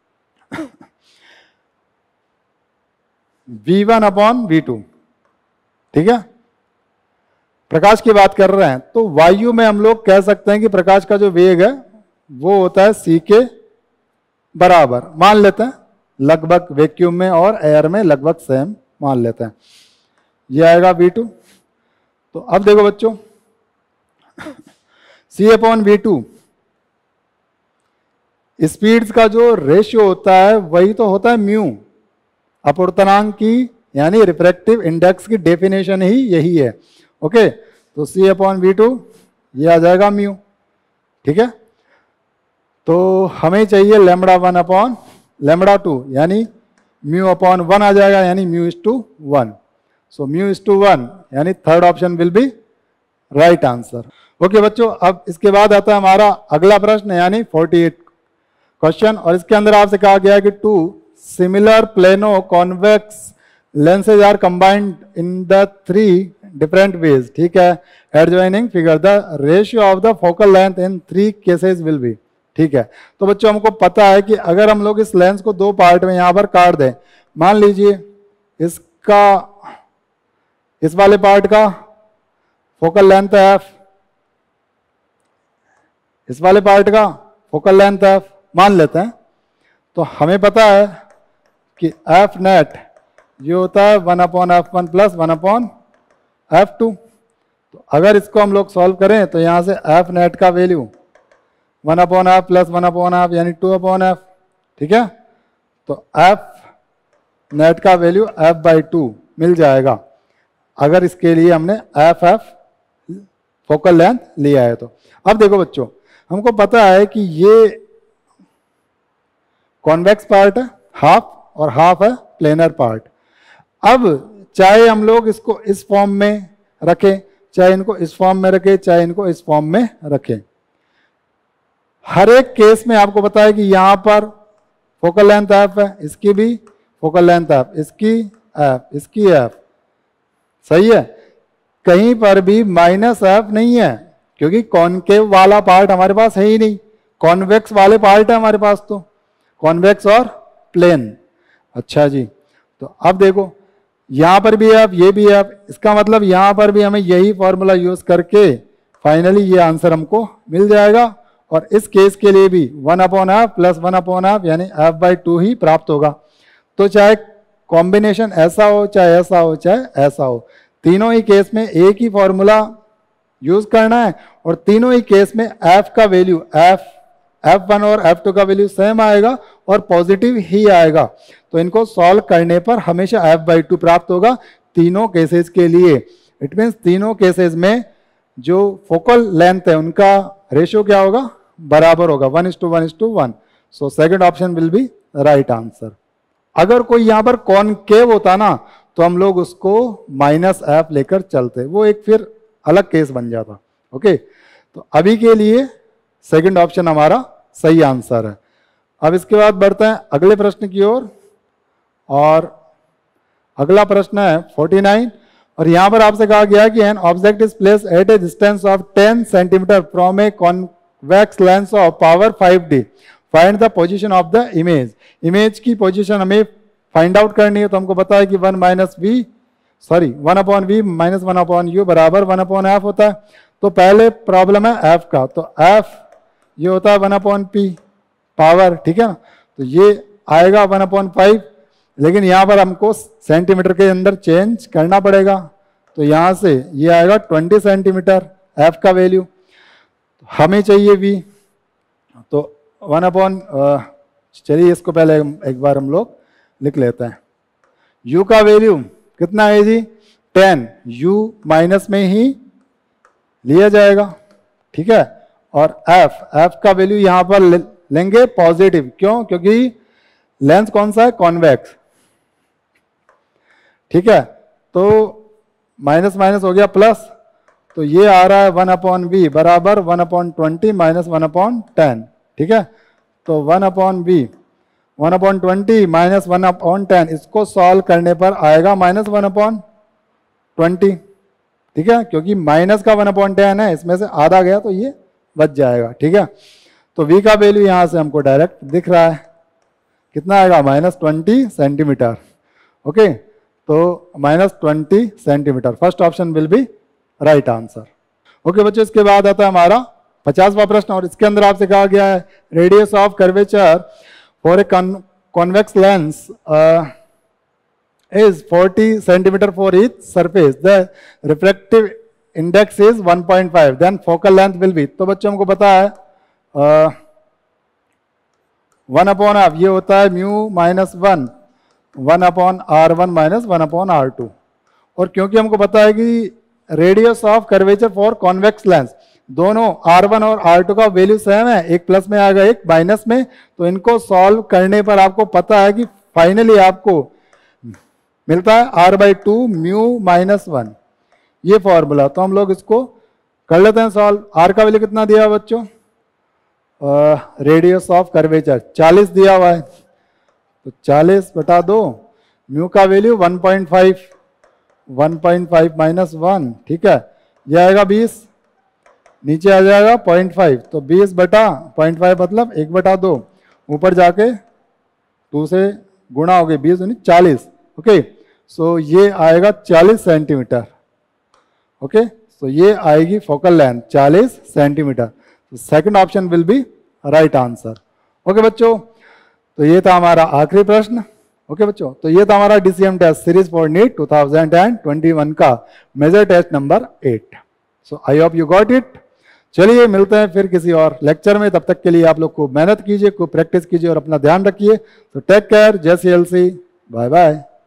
v one upon v two, ठीक है, प्रकाश की बात कर रहे हैं, तो वायु में हम लोग कह सकते हैं कि प्रकाश का जो वेग है वो होता है सी के बराबर, मान लेते हैं लगभग, वैक्यूम में और एयर में लगभग सेम मान लेते हैं, ये आएगा वी टू। तो अब देखो बच्चों, c upon v two, speeds का जो रेशियो होता है वही तो होता है म्यू, अपवर्तनांक की यानी रिफ्रैक्टिव इंडेक्स की डेफिनेशन ही यही है। ओके, तो सी अपॉन वी टू ये आ जाएगा म्यू, ठीक है। तो हमें चाहिए lambda one upon lambda two, यानी म्यू अपॉन वन आ जाएगा, यानी mu is to one. So mu is to one, यानी third option will be right answer. Okay बच्चों, अब इसके बाद आता है हमारा अगला प्रश्न, यानी फोर्टी एट क्वेश्चन, और इसके अंदर आपसे कहा गया है कि two similar plano convex lenses are combined in the three different ways, ठीक है, adjoining figure, the ratio of the focal length in three cases will be, ठीक है। तो बच्चों हमको पता है कि अगर हम लोग इस लेंस को दो पार्ट में यहां पर काट दें, मान लीजिए इसका, इस वाले पार्ट का फोकल लेंथ है एफ, इस वाले पार्ट का फोकल लेंथ एफ मान लेते हैं, तो हमें पता है कि एफ नेट ये होता है one upon f one plus one upon f two. तो अगर इसको हम लोग सॉल्व करें तो यहां से एफ नेट का value one upon f plus one upon f यानी टू अपॉन एफ, ठीक है। तो एफ नेट का वैल्यू एफ बाई टू मिल जाएगा अगर इसके लिए हमने एफ एफ फोकल लेंथ लिया है तो। अब देखो बच्चों, हमको पता है कि ये कॉन्वेक्स पार्ट है हाफ और हाफ है प्लेनर पार्ट। अब चाहे हम लोग इसको इस फॉर्म में रखें, चाहे इनको इस फॉर्म में रखें, चाहे इनको इस फॉर्म में रखें, हर एक केस में आपको पता है कि यहां पर फोकल लेंथ एफ है, इसकी भी फोकल लेंथ एफ, इसकी एफ, इसकी एफ, सही है। कहीं पर भी माइनस एफ नहीं है क्योंकि कॉनकेव वाला पार्ट हमारे पास है ही नहीं, कॉन्वेक्स वाले पार्ट है हमारे पास, तो कॉन्वेक्स और प्लेन। अच्छा जी, तो अब देखो यहां पर भी एफ, ये भी एफ, इसका मतलब यहां पर भी हमें यही फॉर्मूला यूज करके फाइनली ये आंसर हमको मिल जाएगा। और इस केस के लिए भी one upon f plus one upon f यानी एफ बाई टू ही प्राप्त होगा। तो चाहे कॉम्बिनेशन ऐसा हो, चाहे ऐसा हो, चाहे ऐसा हो, तीनों ही केस में एक ही फॉर्मूला यूज करना है और तीनों ही केस में एफ का वैल्यू एफ एफ वन और एफ टू का वैल्यू सेम आएगा और पॉजिटिव ही आएगा। तो इनको सॉल्व करने पर हमेशा एफ बाई टू प्राप्त होगा तीनों केसेस के लिए। इट मीन्स तीनों केसेस में जो फोकल लेंथ है उनका रेशियो क्या होगा, बराबर होगा, one is to one is to one. So second option will be right answer. अगर कोई यहां पर कॉनकेव होता ना तो हम लोग उसको माइनस एफ लेकर चलते, वो एक फिर अलग केस बन जाता। ओके, तो अभी के लिए सेकंड ऑप्शन हमारा सही आंसर है। अब इसके बाद बढ़ते हैं अगले प्रश्न की ओर, और अगला प्रश्न है फोर्टी नाइन, और यहां पर आपसे कहा गया कि an object is place at a distance of ten centimetre from a convex lens of power five D, find the position of the image. Image की पोजीशन हमें फाइंड आउट करनी है, तो हमको पता है कि one minus v sorry one upon v minus one upon u बराबर वन अपॉन एफ होता है। तो पहले प्रॉब्लम है एफ का, तो एफ ये होता है वन अपॉन पी पावर, ठीक है ना, तो ये आएगा वन अपॉन फाइव, लेकिन यहाँ पर हमको सेंटीमीटर के अंदर चेंज करना पड़ेगा, तो यहाँ से ये आएगा ट्वेंटी सेंटीमीटर एफ का वैल्यू, हमें चाहिए वी, तो वन अपॉन चलिए इसको पहले एक बार हम लोग लिख लेते हैं। u का वैल्यू कितना है जी, टेन, u माइनस में ही लिया जाएगा, ठीक है, और f f का वैल्यू यहां पर ले, लेंगे पॉजिटिव, क्यों, क्योंकि लेंस कौन सा है, कॉन्वेक्स, ठीक है, तो माइनस माइनस हो गया प्लस, तो ये आ रहा है वन अपॉन वी बराबर one upon twenty minus one upon ten, ठीक है, तो one upon v one upon twenty minus one upon ten, इसको सॉल्व करने पर आएगा माइनस वन अपॉन ट्वेंटी, ठीक है, क्योंकि माइनस का वन अपॉन टेन है, इसमें से आधा गया तो ये बच जाएगा, ठीक है। तो v का वैल्यू यहां से हमको डायरेक्ट दिख रहा है, कितना आएगा, माइनस ट्वेंटी सेंटीमीटर। ओके, तो minus twenty centimetre, first option will be right answer. Okay बच्चों, इसके बाद आता है हमारा पचासवां प्रश्न, और इसके अंदर आपसे कहा गया है radius of curvature for a convex lens is forty centimeter for each surface, the refractive index is one point five, then focal length will be, तो बच्चों हमको पता है वन अपॉन एफ ये होता है mu minus one, one upon R one minus one upon R two, और क्योंकि हमको पता है कि radius of curvature for convex lens, दोनों आर वन और आर टू का वैल्यू सेम है, एक प्लस में आएगा एक माइनस में, तो इनको सॉल्व करने पर आपको पता है कि फाइनली आपको मिलता है R by two mu minus one, ये फॉर्मूला। तो हम लोग इसको कर लेते हैं सॉल्व। आर का वैल्यू कितना दिया बच्चों, रेडियस ऑफ कर्वेचर चालीस दिया हुआ है, तो चालीस बटा दो, म्यू का value one point five, one point five minus one, ठीक है, यह आएगा बीस, नीचे आ जाएगा पॉइंट फाइव, तो बीस बटा पॉइंट फाइव मतलब एक बटा दो, ऊपर जाके टू से गुणा हो गए, बीस उन्नीस चालीस, ओके, सो ये आएगा चालीस सेंटीमीटर। ओके, सो ये आएगी फोकल लेंथ चालीस centimetre, second option will be right answer. Okay बच्चों, तो ये था हमारा आखिरी प्रश्न। ओके बच्चों, तो ये था हमारा DCM test series for NEET two thousand twenty one का major test number eight. So I hope you got it. चलिए मिलते हैं फिर किसी और लेक्चर में, तब तक के लिए आप लोग खूब मेहनत कीजिए, खूब प्रैक्टिस कीजिए और अपना ध्यान रखिए। तो टेक केयर, जय C L C, bye bye.